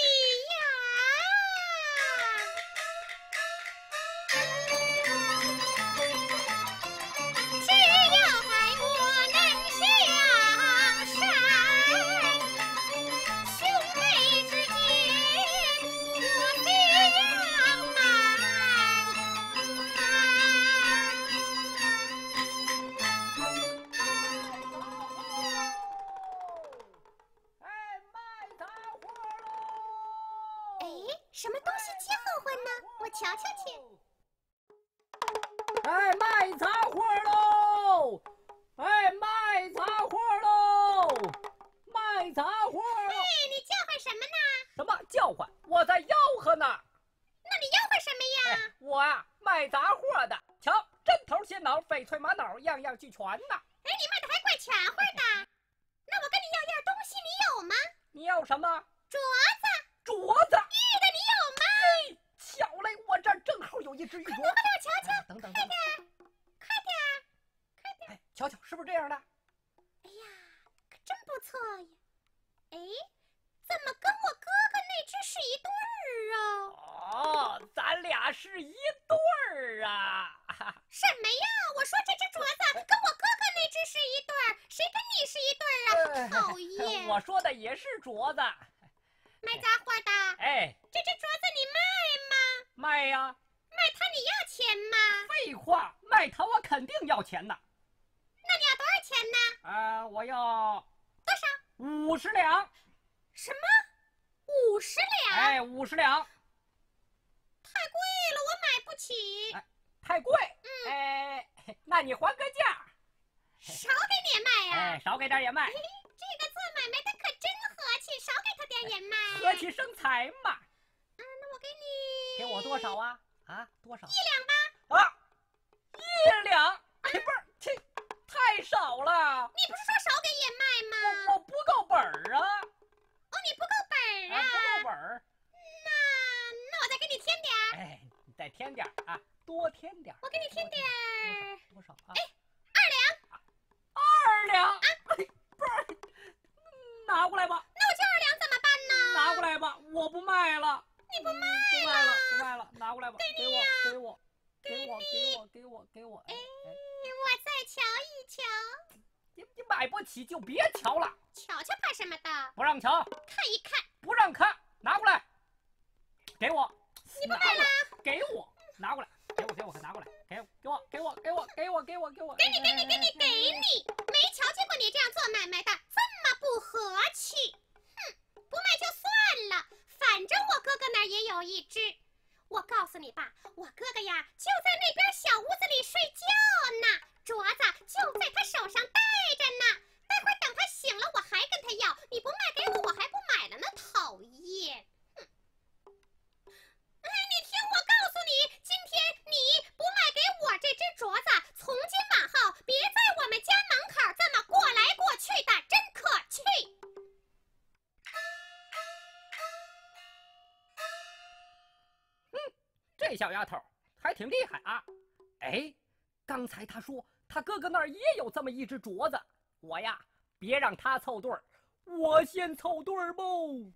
呀。只要爱我能相善，兄妹之间不相瞒。什么东西急哼哼呢？我瞧瞧去。 哎，卖杂货喽！哎，卖杂货喽！卖杂货！ 哎，你叫唤什么呢？ 什么叫唤？我在吆喝呢。 那你吆喝什么呀？ 哎、我啊，卖杂货的。瞧，针头、线脑、翡翠、玛瑙，样样俱全呢。 哎，你卖的还怪全乎的。那我跟你要样东西，你有吗？ 你要什么？ 镯子。 镯子。 玉的你有吗？ 哎，巧嘞，我这儿正好有一只玉镯。 快给我瞧瞧。 哎、等等， 快点，快点，快点。 哎，瞧瞧，是不是这样的？ 哎呀，可真不错呀。哎，怎么跟我哥哥那只是一对儿啊？ 哦，咱俩是一对儿啊！ 什么呀？我说这只镯子跟我哥哥那只是一对儿，谁跟你是一对儿啊？讨厌！ 我说的也是镯子。 卖杂货的。 哎， 这只镯子你卖吗？ 卖呀。 卖它你要钱吗？ 废话，卖它我肯定要钱的。 那你要多少钱呢？ 呃，我要多少？ 五十两。 什么？五十两？ 哎，五十两。 太贵了，我买不起。 哎，太贵。嗯。哎，那你还个价。 少给你也卖呀、啊？ 哎，少给点也卖。 哎，这个做买卖的可真和气，少给他点也卖、啊。 和气生财嘛。 嗯，那我给你。 给我多少啊？啊，多少？ 一两吧。 啊，一两？哎，不是，这太少了。 你不是说少给也卖吗？ 我我不够本儿啊。 哦，你不够本儿啊？ 啊不够本儿。 那那我再给你添点儿。 哎，你再添点儿啊，多添点儿。 我给你添点儿。 多少？多少啊？ 哎，二两。 二两啊？不是，拿过来吧。 那我就二两怎么办呢？ 拿过来吧，我不卖了。 你不卖了？不卖了，不卖了，拿过来吧。 给我，给我，给我，给我，给我，给我。哎， 我再瞧一瞧。 你你买不起就别瞧了。 瞧瞧怕什么的？ 不让瞧。 看一看。 不让看，拿过来。给我。 你不卖了？ 给我，拿过来。给我，给我，拿过来。给我，给我，给我，给我，给我，给我，给我。 给你，给你，给你，给你！没瞧见过你这样做买卖的，这么不和气。哼，不卖就算了，反正我哥哥那儿也有一只。我告诉你吧，我哥哥呀就在那边小屋子里睡觉呢，镯子就在他手上戴着呢。待会儿等他醒了，我还跟他要。你不卖给我，我还不买了呢，讨厌！哼。哎，你听我告诉你，今天你不卖给我这只镯子，从今往后别在我们家门口这么过来过去的，真可气！ 嗯，这小丫头还挺厉害啊！哎，刚才她说她哥哥那儿也有这么一只镯子，我呀，别让她凑对儿，我先凑对儿不？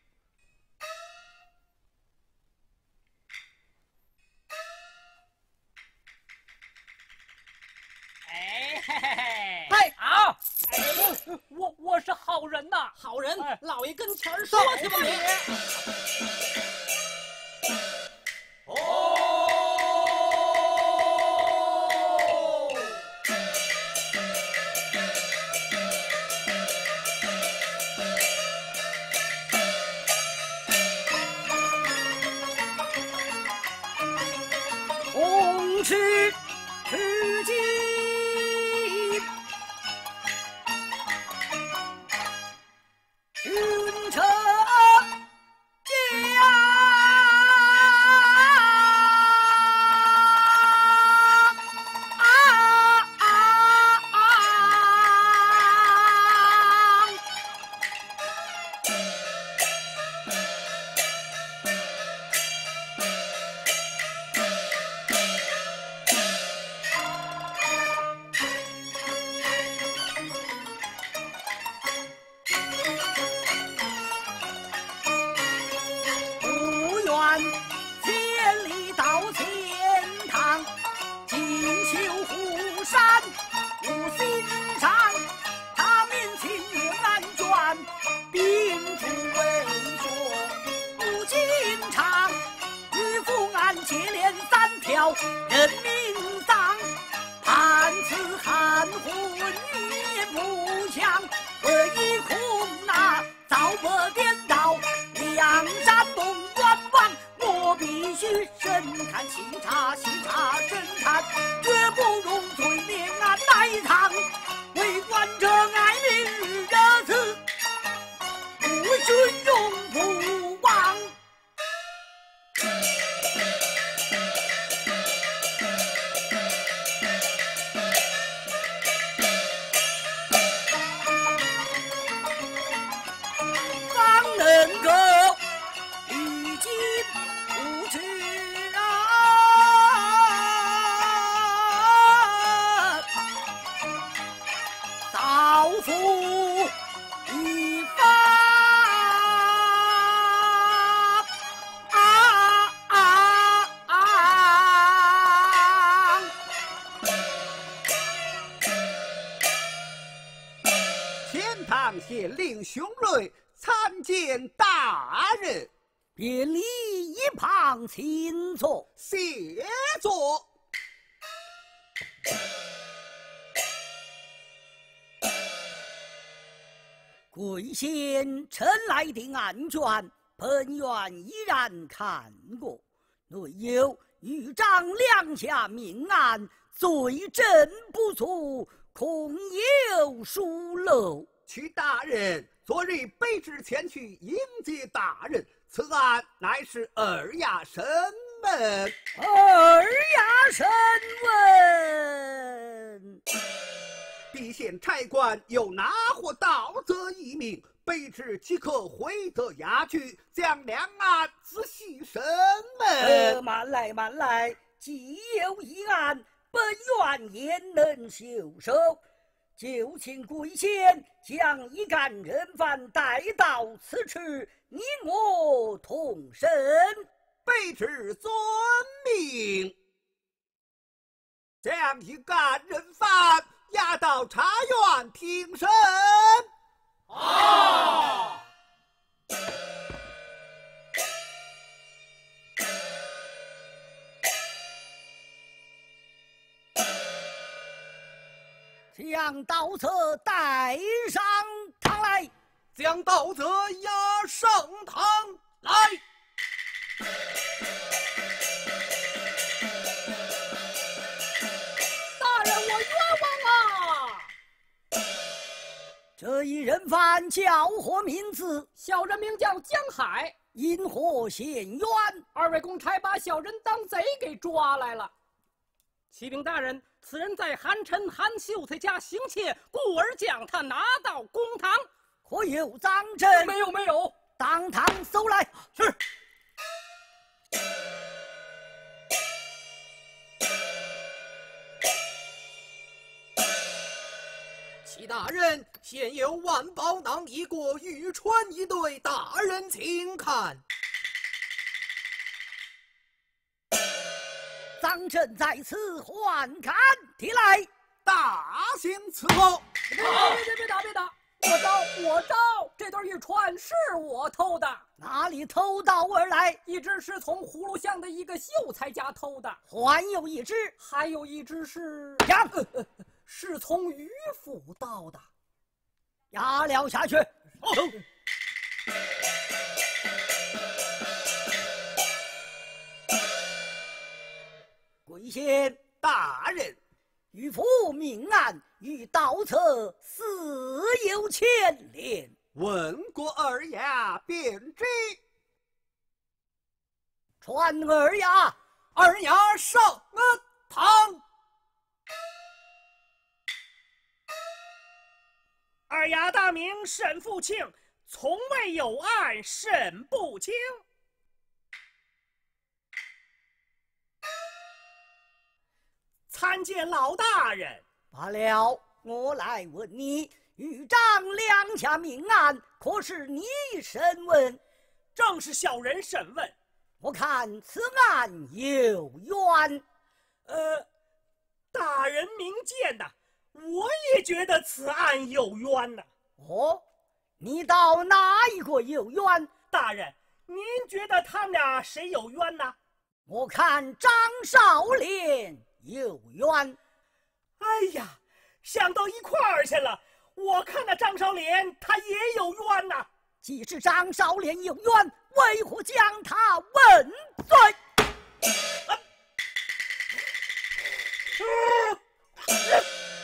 哎嘿嘿嘿！ 嘿， 好！哎，我我是好人呐， 好人， 哎、 老爷跟前儿说去吧你。哦。 红旗吃鸡。君臣将千里到钱塘，锦绣湖山无心上。他面前月难卷，宾主为说不经常。渔夫案接连三条，人命丧。判此汉魂也不强，唯一空那糟粕颠倒，梁山梦冤枉。我必须深看细查细查深看，绝不容罪孽案埋藏。为官者爱民热死，不君永不忘。方能够历经不知啊！ 向县令熊瑞参见大人。 别离一旁请坐。 谢座。 贵县呈来的案卷，本院已然看过，内有豫章两下命案，罪证不足，恐有疏漏。 屈大人昨日卑职前去迎接大人，此案乃是二衙审问。 二衙审问。 地县差官有拿获盗贼一名，卑职即可回得衙区，将两案仔细审问。 呃，慢来慢来，既有一案，本院焉能袖手？就请贵县将一干人犯带到此处，你我同审。 卑职遵命。将一干人犯押到茶园听审。 啊！ 将刀子带上堂来。 将刀子押上堂来。 大人，我冤枉啊！ 这一人犯叫何名字？ 小人名叫江海， 因何现冤？ 二位公差把小人当贼给抓来了。启禀大人，此人在韩琛、韩秀才家行窃，故而将他拿到公堂。 可有赃证？ 没有，没有。 当堂搜来。 是。 齐大人，现有万宝囊一个，玉川一对，大人请看。 赃证在此，换看提来。 大刑伺候。 别别别别打别打！我招我招，这对玉串是我偷的。 哪里偷盗而来？ 一只是从葫芦巷的一个秀才家偷的， 还有一只， 还有一只是押， 呃、是从于府盗的。 押了下去。 哦。 贵县大人， 于府命案与盗贼似有牵连。 问过二衙便知。 传二衙， 二衙上堂。 二衙大名沈复庆，从未有案审不清。参见老大人。 罢了，我来问你，豫章两下命案，可是你审问？ 正是小人审问。 我看此案有冤。 呃，大人明鉴呐，我也觉得此案有冤呐。 哦，你道哪一个有冤？ 大人，您觉得他们俩谁有冤呢？ 我看张少莲有冤。 哎呀，想到一块儿去了。我看那张少莲他也有冤呐。 既是张少莲有冤，为何将他问罪？ 啊啊、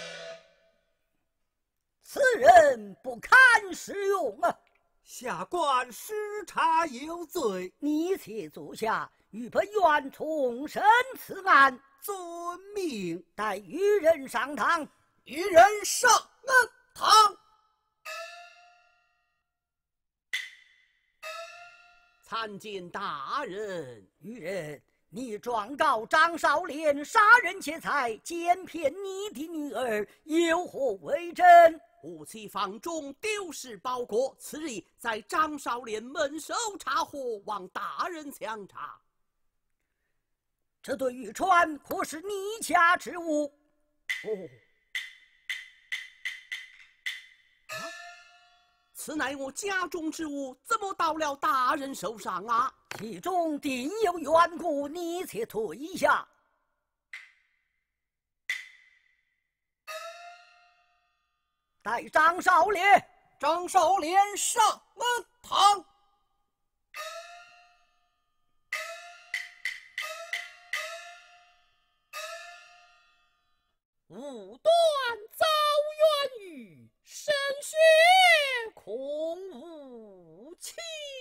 此人不堪使用啊！ 下官失察有罪， 你且坐下，与本院重审此案。 遵命。 待愚人上堂。 愚人上堂。参见大人。 愚人，你状告张少莲杀人劫财，奸骗你的女儿，有何为证？ 夫妻房中丢失包裹，次日在张少莲门首查获，望大人详查。 这对玉串可是你家之物？ 哦，啊， 此乃我家中之物，怎么到了大人手上啊？ 其中定有缘故，你且退下。带张少烈， 张少莲上门堂。 无端遭冤狱，神血空无期。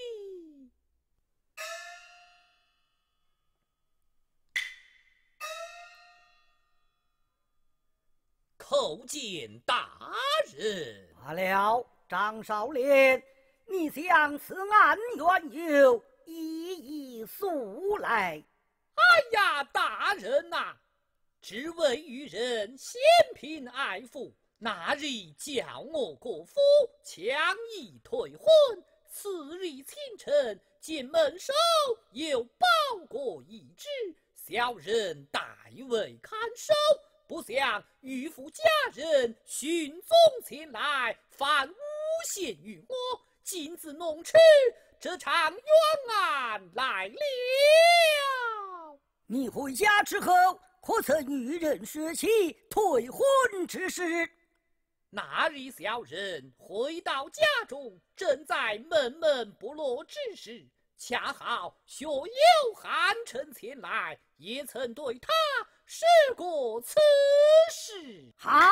叩见大人。 罢了，张少莲，你将此案缘由一一诉来。 哎呀，大人呐、啊！只为与人嫌贫爱富，那日叫我国夫强意退婚。次日清晨见门首有包裹一只，小人代为看守。不想渔夫家人寻踪前来，犯诬陷于我，今自弄出这场冤案来了。 你回家之后，可曾与人说起退婚之事？ 那日小人回到家中，正在闷闷不乐之时，恰好学友韩缜前来，也曾对他说过此事。 韩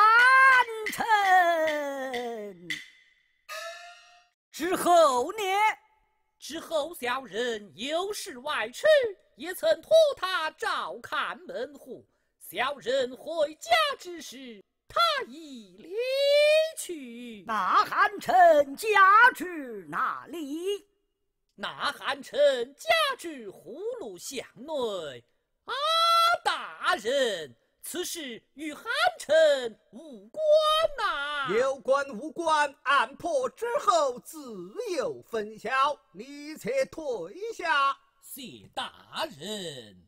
缜之后呢？ 之后小人有事外出，也曾托他照看门户。小人回家之时，他已离去。 那韩缜家住哪里？ 那韩缜家住葫芦巷内。啊，大人，此事与韩缜无关呐、啊。 有关无关，案破之后自有分晓。你且退下。 谢大人。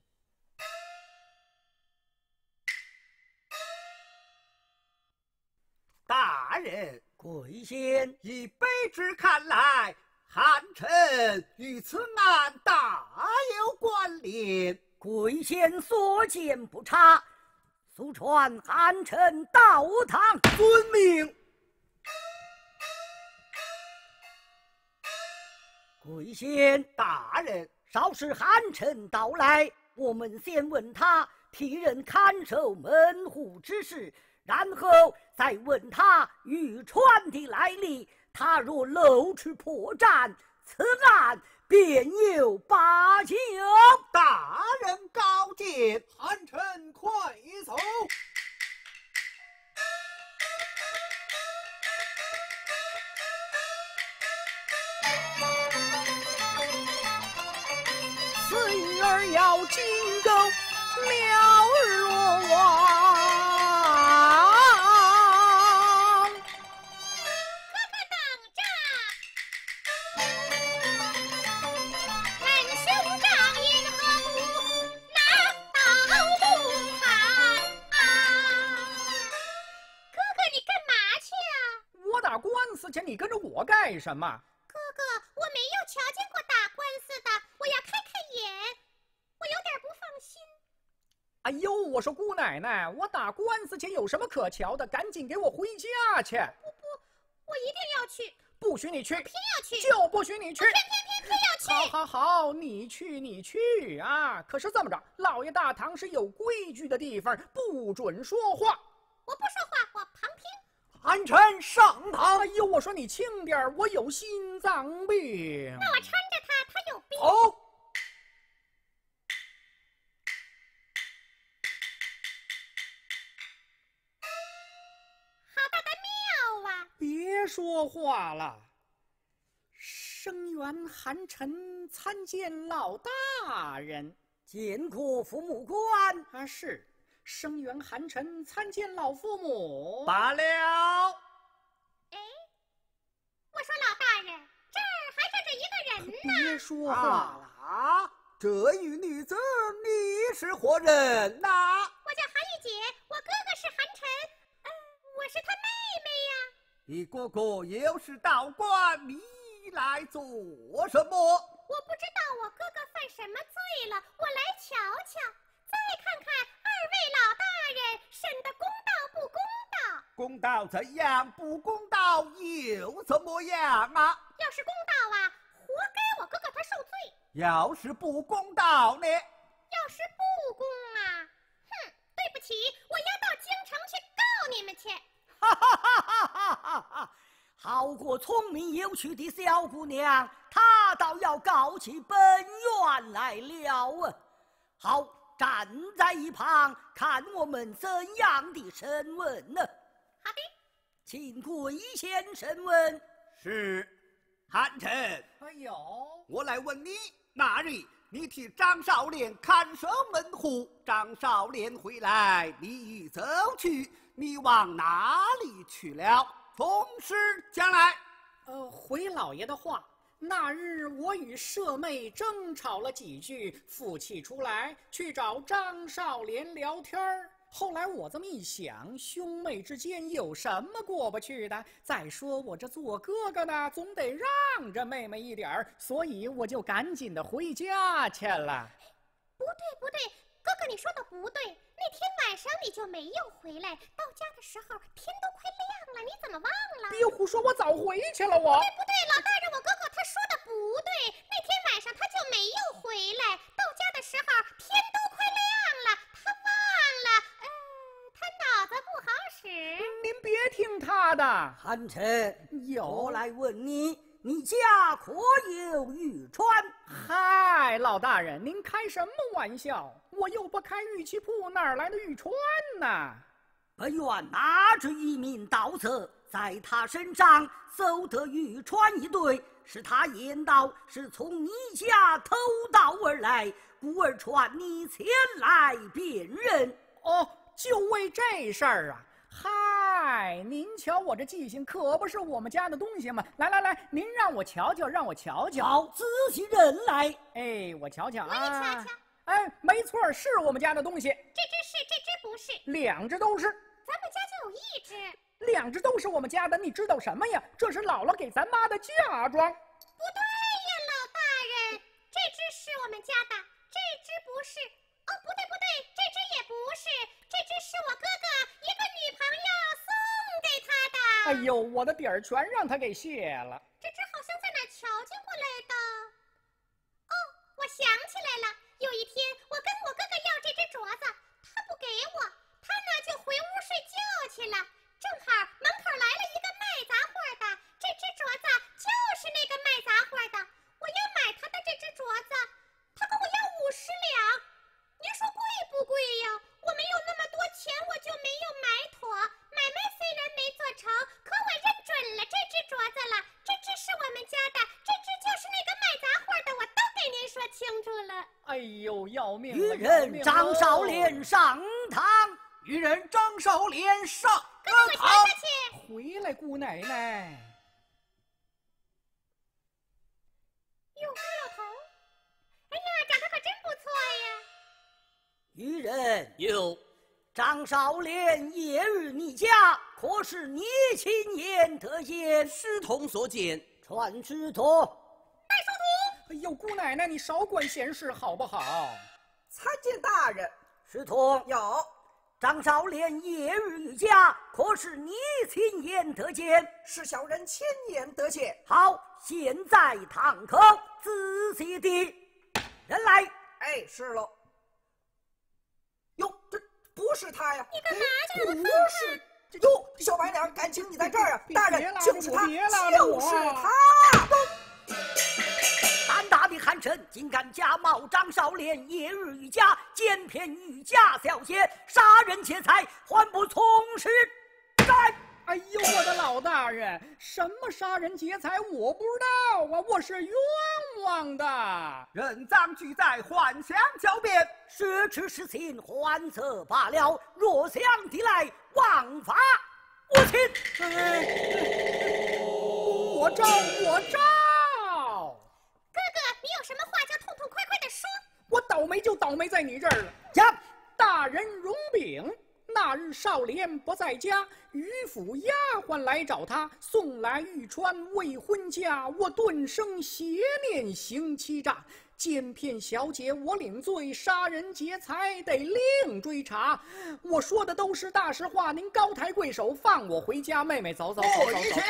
大人， 贵县以卑职看来，韩缜与此案大有关联。 贵县所见不差，速传韩缜到堂。 遵命。 贵县大人， 稍时韩缜到来，我们先问他替人看守门户之事，然后再问他渔船的来历。他若露出破绽，此案便有八九。 大人高见，韩缜快走。 此鱼儿要惊动了若王。 前你跟着我干什么？ 哥哥，我没有瞧见过打官司的，我要看看眼，我有点不放心。 哎呦，我说姑奶奶，我打官司前有什么可瞧的？赶紧给我回家去！ 不不，我一定要去。 不许你去！ 偏要去！ 就不许你去！ 偏偏偏偏要去！ 好好好，你去你去啊！可是这么着，老爷大堂是有规矩的地方，不准说话。 我不说话，我旁听。 韩缜上堂。 哎呦，我说你轻点，我有心脏病。 那我搀着他，他有病。 哦。 好大的庙啊！ 别说话了。声援韩缜参见老大人。 见过父母官。 啊，是。声援韩缜参见老父母。 罢了。 哎，我说老大人，这儿还站着一个人呢。 别说话了啊！这玉女子你是何人呐、啊？ 我叫韩玉姐，我哥哥是韩缜，嗯、呃，我是他妹妹呀。 你哥哥又是道观，你来做什么？ 我不知道我哥哥犯什么罪了，我来瞧瞧，再看看二位老大人审的公道不公道。 公道怎样？不公道又怎么样啊？ 要是公道啊，活该我哥哥他受罪； 要是不公道呢？ 要是不公啊，哼，对不起，我要到京城去告你们去。 哈哈哈哈哈哈哈！好过聪明有趣的小姑娘，她倒要告起本院来了啊！好，站在一旁看我们怎样的审问呢？ 好的， 请贵先审问。 是，汉臣。 哎呦， 我来问你，那日你替张少莲看守门户，张少莲回来，你已走去，你往哪里去了？从实讲来。 呃，回老爷的话，那日我与舍妹争吵了几句，负气出来去找张少莲聊天儿。后来我这么一想，兄妹之间有什么过不去的？再说我这做哥哥的，总得让着妹妹一点儿，所以我就赶紧的回家去了。 不对不对，哥哥你说的不对，那天晚上你就没有回来，到家的时候天都快亮了，你怎么忘了？ 别胡说，我早回去了。我不对不对，老大人，我哥哥他说的不对，那天晚上他就没有回来，到家的时候天都快亮了，他忘了，呃，他脑子不好使。 您别听他的。 汉臣， 有我来问你，你家可有玉川？ 嗨，老大人，您开什么玩笑？我又不开玉器铺，哪来的玉川呢？ 本院拿着一名盗贼，在他身上搜得玉川一对，是他言道是从你家偷盗而来，故而传你前来辨认。 哦，就为这事儿啊！嗨，您瞧我这记性可不是我们家的东西嘛！来来来，您让我瞧瞧，让我瞧瞧。 好，仔细认来。 哎，我瞧瞧啊！ 我也瞧瞧。 哎，没错，是我们家的东西。 这只是，这只不是。 两只都是。 咱们家就有一只。 两只都是我们家的，你知道什么呀？这是姥姥给咱妈的嫁妆。 不对呀，老大人，这只是我们家的，这只不是。哦，不对不对，这只也不是，这只是我哥哥一个女朋友送给他的。 哎呦，我的底儿全让他给卸了。 这只好像在哪瞧见过来的。哦，我想起来了，有一天我跟我哥哥要这只镯子，他不给我，他呢就回屋睡觉去了。正好门口来了一个卖杂货的，这只镯子就是那个卖杂货的。我要买他的这只镯子，他跟我要五十两。您说贵不贵呀？我没有那么多钱，我就没有买妥。买卖虽然没做成，可我认准了这只镯子了。这只是我们家的，这只就是那个卖杂货的，我都给您说清楚了。 哎呦，要命愚了！ 人张少莲上堂。 愚人张少莲上跟我瞧瞧去。 回来，姑奶奶。 哟，老头，哎呀，长得可真不错呀。 愚人有。 张少莲夜日你家，可是你亲眼得见？ 师童所见。 传师徒。 带书徒。 哎呦，姑奶奶，你少管闲事好不好？ 参见大人。 师徒有。 张少莲夜日于家，可是你亲眼得见？ 是小人亲眼得见。 好，现在堂口仔细地人来。 哎，是喽。哟，这不是他呀！ 你干嘛去？ 不是。哟，小白脸，感情你在这儿啊！大人，就是他，就是他。 胆大的汉臣竟敢假冒张少莲夜日于家，奸骗御家小姐，杀人劫财，还不从实斩！ 哎呦，我的老大人，什么杀人劫财我不知道啊，我是冤枉的。 人赃俱在，幻想狡辩， 奢侈是情，欢策罢了。若想地来，枉法无情。 哎，我招，我招。 哥哥，你有什么话就痛痛快快的说。 我倒霉就倒霉在你这儿了。 讲， 大人容禀，那日少年不在家，渔府丫鬟来找他，送来玉川未婚嫁，我顿生邪念行欺诈。奸骗小姐，我领罪；杀人劫财，得另追查。我说的都是大实话，您高抬贵手，放我回家。妹妹，走走走走走走。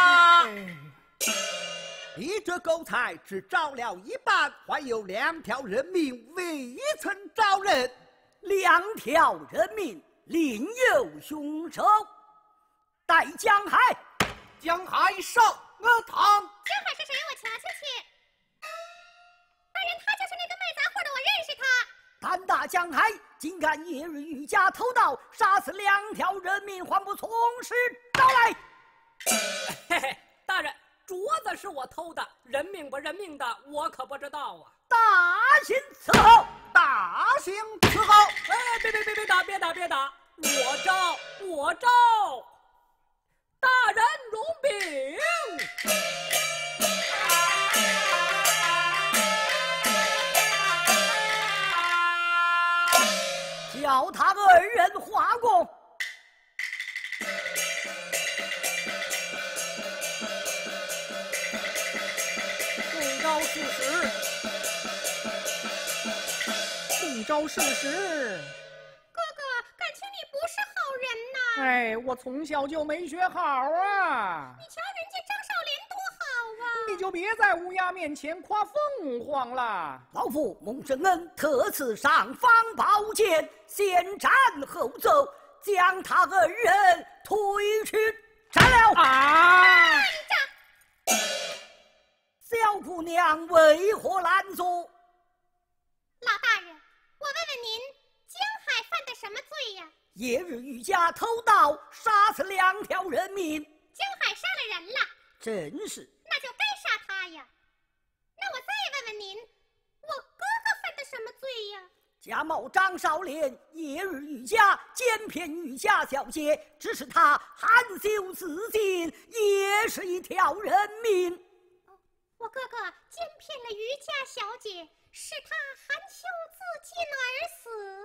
你这狗才只找了一半，还有两条人命未曾找人。 两条人命另有凶手，带江海， 江海上我堂。 江海是谁？我瞧瞧去。大人，他就是那个卖杂货的，我认识他。 胆大江海，竟敢夜日渔家偷盗，杀死两条人命，还不从实招来？ 嘿嘿，大人，镯子是我偷的，人命不人命的，我可不知道啊。 大刑伺候， 大刑伺候！ 哎，别别别别打，别打别打！我招，我招！大人容禀。 叫他二人画供。 供招事实，供招事实。 哥哥，感情你不是好人呐！ 哎，我从小就没学好啊！ 你瞧人家张少莲多好啊！ 你就别在乌鸦面前夸凤凰了。 老夫孟生恩特此上方宝剑，先斩后奏，将他二人推去斩了。 啊！ 小姑娘为何拦阻？ 老大人，我问问您，江海犯的什么罪呀？ 夜日渔家偷盗，杀死两条人命。 江海杀了人了？ 真是。 那就该杀他呀。那我再问问您，我哥哥犯的什么罪呀？ 假冒张少莲，夜日渔家奸骗渔家小姐，只是他含羞自尽，也是一条人命。 我哥哥奸骗了渔家小姐，使她含羞自尽而死。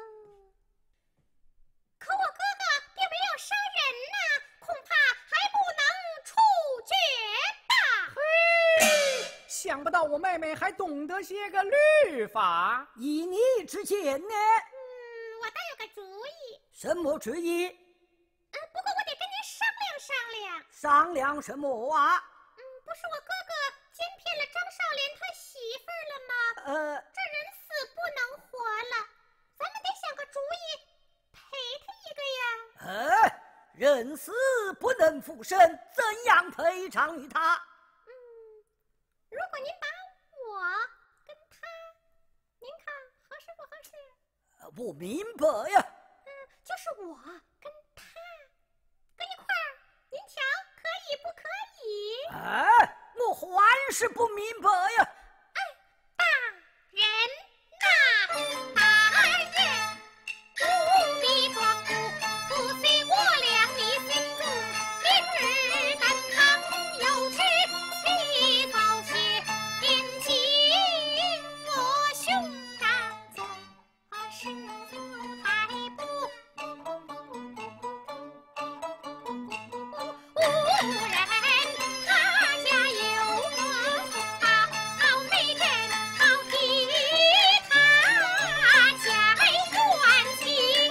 可我哥哥并没有杀人呐，恐怕还不能处决吧。 嘿，想不到我妹妹还懂得些个律法。 以你之见呢？ 嗯，我倒有个主意。 什么主意？ 嗯，不过我得跟您商量商量。 商量什么啊？ 嗯，不是我哥哥奸骗了张少莲他媳妇儿了吗？ 呃， 这人死不能活了，咱们得想个主意赔他一个呀。 呃，人死不能复生，怎样赔偿于他？ 嗯，如果您把我跟他，您看合适不合适？ 呃，不明白呀。 嗯，就是我跟他跟一块儿，您瞧可以不可以？ 哎，我还是不明白呀。 哎，大人呐，大人，不必装酷，不随我俩的心中，明日但倘有事，起早些点起我兄长做狮子台步，无人他家有个好媒人，好替他家远近。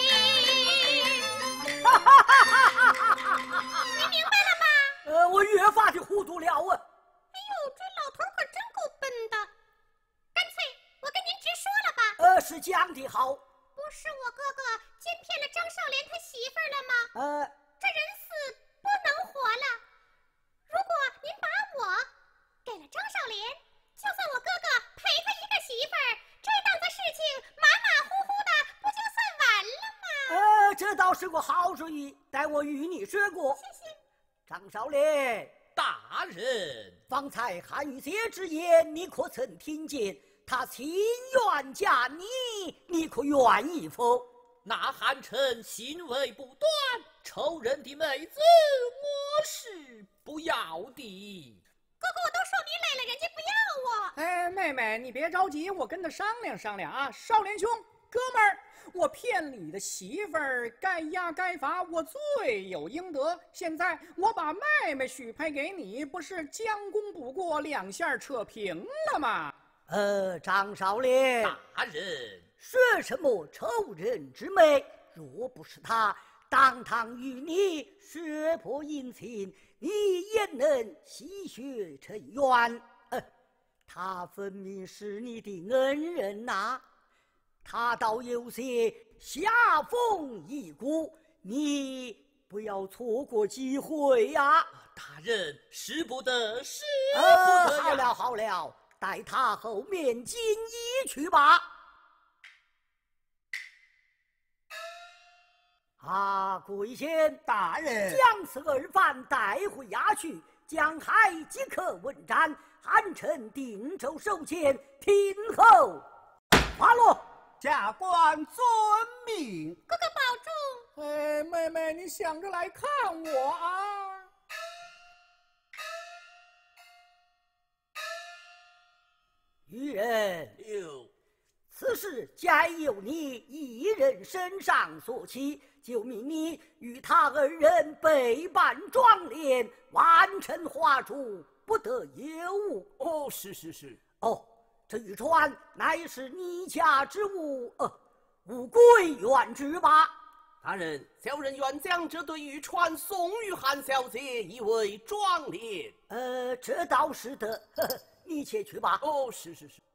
哈哈哈哈哈哈！ 你明白了吧？ 呃，我越发的糊涂了啊！ 哎呦，这老头可真够笨的。干脆我跟您直说了吧。 呃，是讲的好。 不是我哥哥奸骗了张少莲他媳妇儿了吗？ 呃， 这人死不能活了。如果您把我给了张少莲，就算我哥哥赔他一个媳妇儿，这档子事情马马虎虎的，不就算完了吗？ 呃，这倒是个好主意，待我与你说过。 谢谢。 张少莲， 大人， 方才韩玉洁之言，你可曾听见？他情愿嫁你，你可愿意否？ 那韩臣行为不端，仇人的妹子我是不要的。 哥哥，我都说明白了，人家不要我。 哎，妹妹，你别着急，我跟他商量商量啊。少年兄， 哥们儿，我骗你的媳妇儿，该押该罚，我罪有应得。现在我把妹妹许配给你，不是将功补过，两下扯平了吗？ 呃，张少莲， 大人， 说什么仇人之妹？若不是他当堂与你血破姻亲，你也能洗血成冤。呃，他分明是你的恩人呐、啊，他倒有些下风一股，你不要错过机会呀、啊！ 大人，使不得，使不得呀！ 好了好了，带他后面锦衣去吧。啊，贵县大人， 将此二犯带回衙去，将海即刻问斩，汉臣定州守前，听候发落。 下官遵命。 哥哥保重。 哎，妹妹，你想着来看我啊？ 愚人， 有此事皆由你一人身上所起，就命你与他二人备办妆奁，完成华烛，不得有误。 哦，是是是。 哦，这玉钏乃是你家之物，呃，吾归愿之吧。 大人，小人愿将这对玉钏送与韩小姐，以为妆奁。 呃，这倒是的，呵呵，你且去吧。 哦，是是是。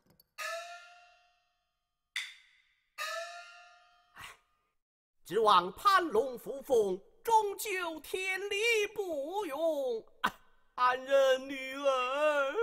哎，指望攀龙附凤，终究天理不容。啊，安人女儿。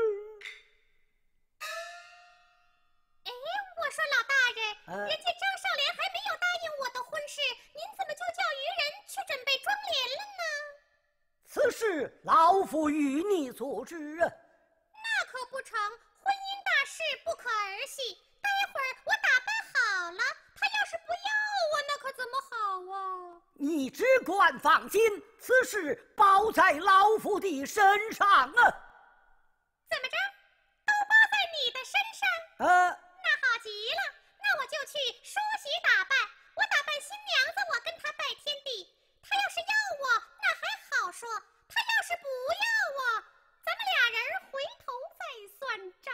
哎，我说老大人， 呃、 人家张少莲还没有答应我的婚事，您怎么就叫渔人去准备妆奁了呢？ 此事老夫与你做主。 那可不成，婚姻大事不可儿戏。待会儿我打扮好了，他要是不要我，那可怎么好啊？ 你只管放心，此事包在老夫的身上啊。 怎么着，都包在你的身上？ 呃。 那好极了，那我就去梳洗打扮。我打扮新娘子，我跟他拜天地。他要是要我，那还好说；他要是不要我，咱们俩人回头再算账。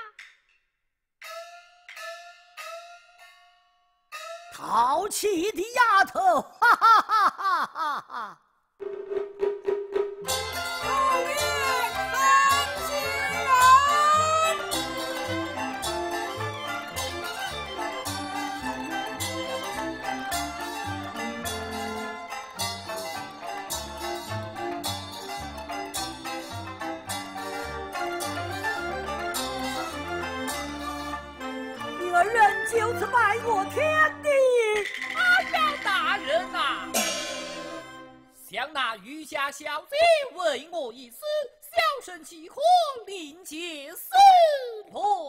淘气的丫头，哈哈哈哈哈哈！ 少爷看亲人。 你二人就此拜我天地。 哎呀，大人啊！想那余下小姐为我一死，小生岂可另结死婆？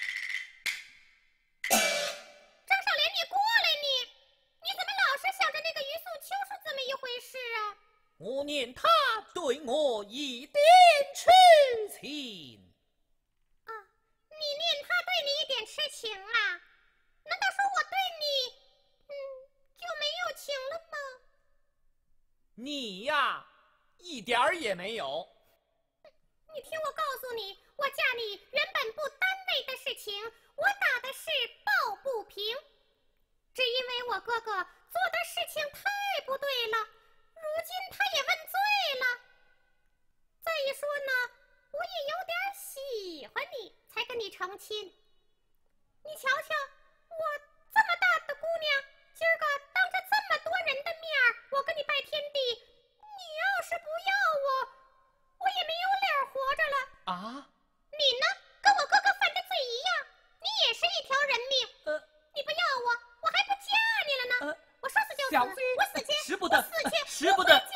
张少莲，你过来你！你怎么老是想着那个于素秋是怎么一回事啊？ 我念他对我一点痴情。 啊，你念他对你一点痴情啊？难道说我对你，嗯，就没有情了吗？ 你呀，一点儿也没有。 你听我告诉你，我嫁你原本不单位的事情，我打的是抱不平，只因为我哥哥做的事情太不对了，如今他也问罪了。再一说呢，我也有点喜欢你，才跟你成亲。你瞧瞧，我这么大的姑娘，今儿个当着这么多人的面儿，我跟你拜天地，你要是不要我，我也没有脸活着了啊！ 你呢，跟我哥哥犯的罪一样，你也是一条人命。 呃， 你不要我，我还不嫁你了呢！ 呃， 我说死就死， 小子， 我死去， 使不得， 我死去， 使不得。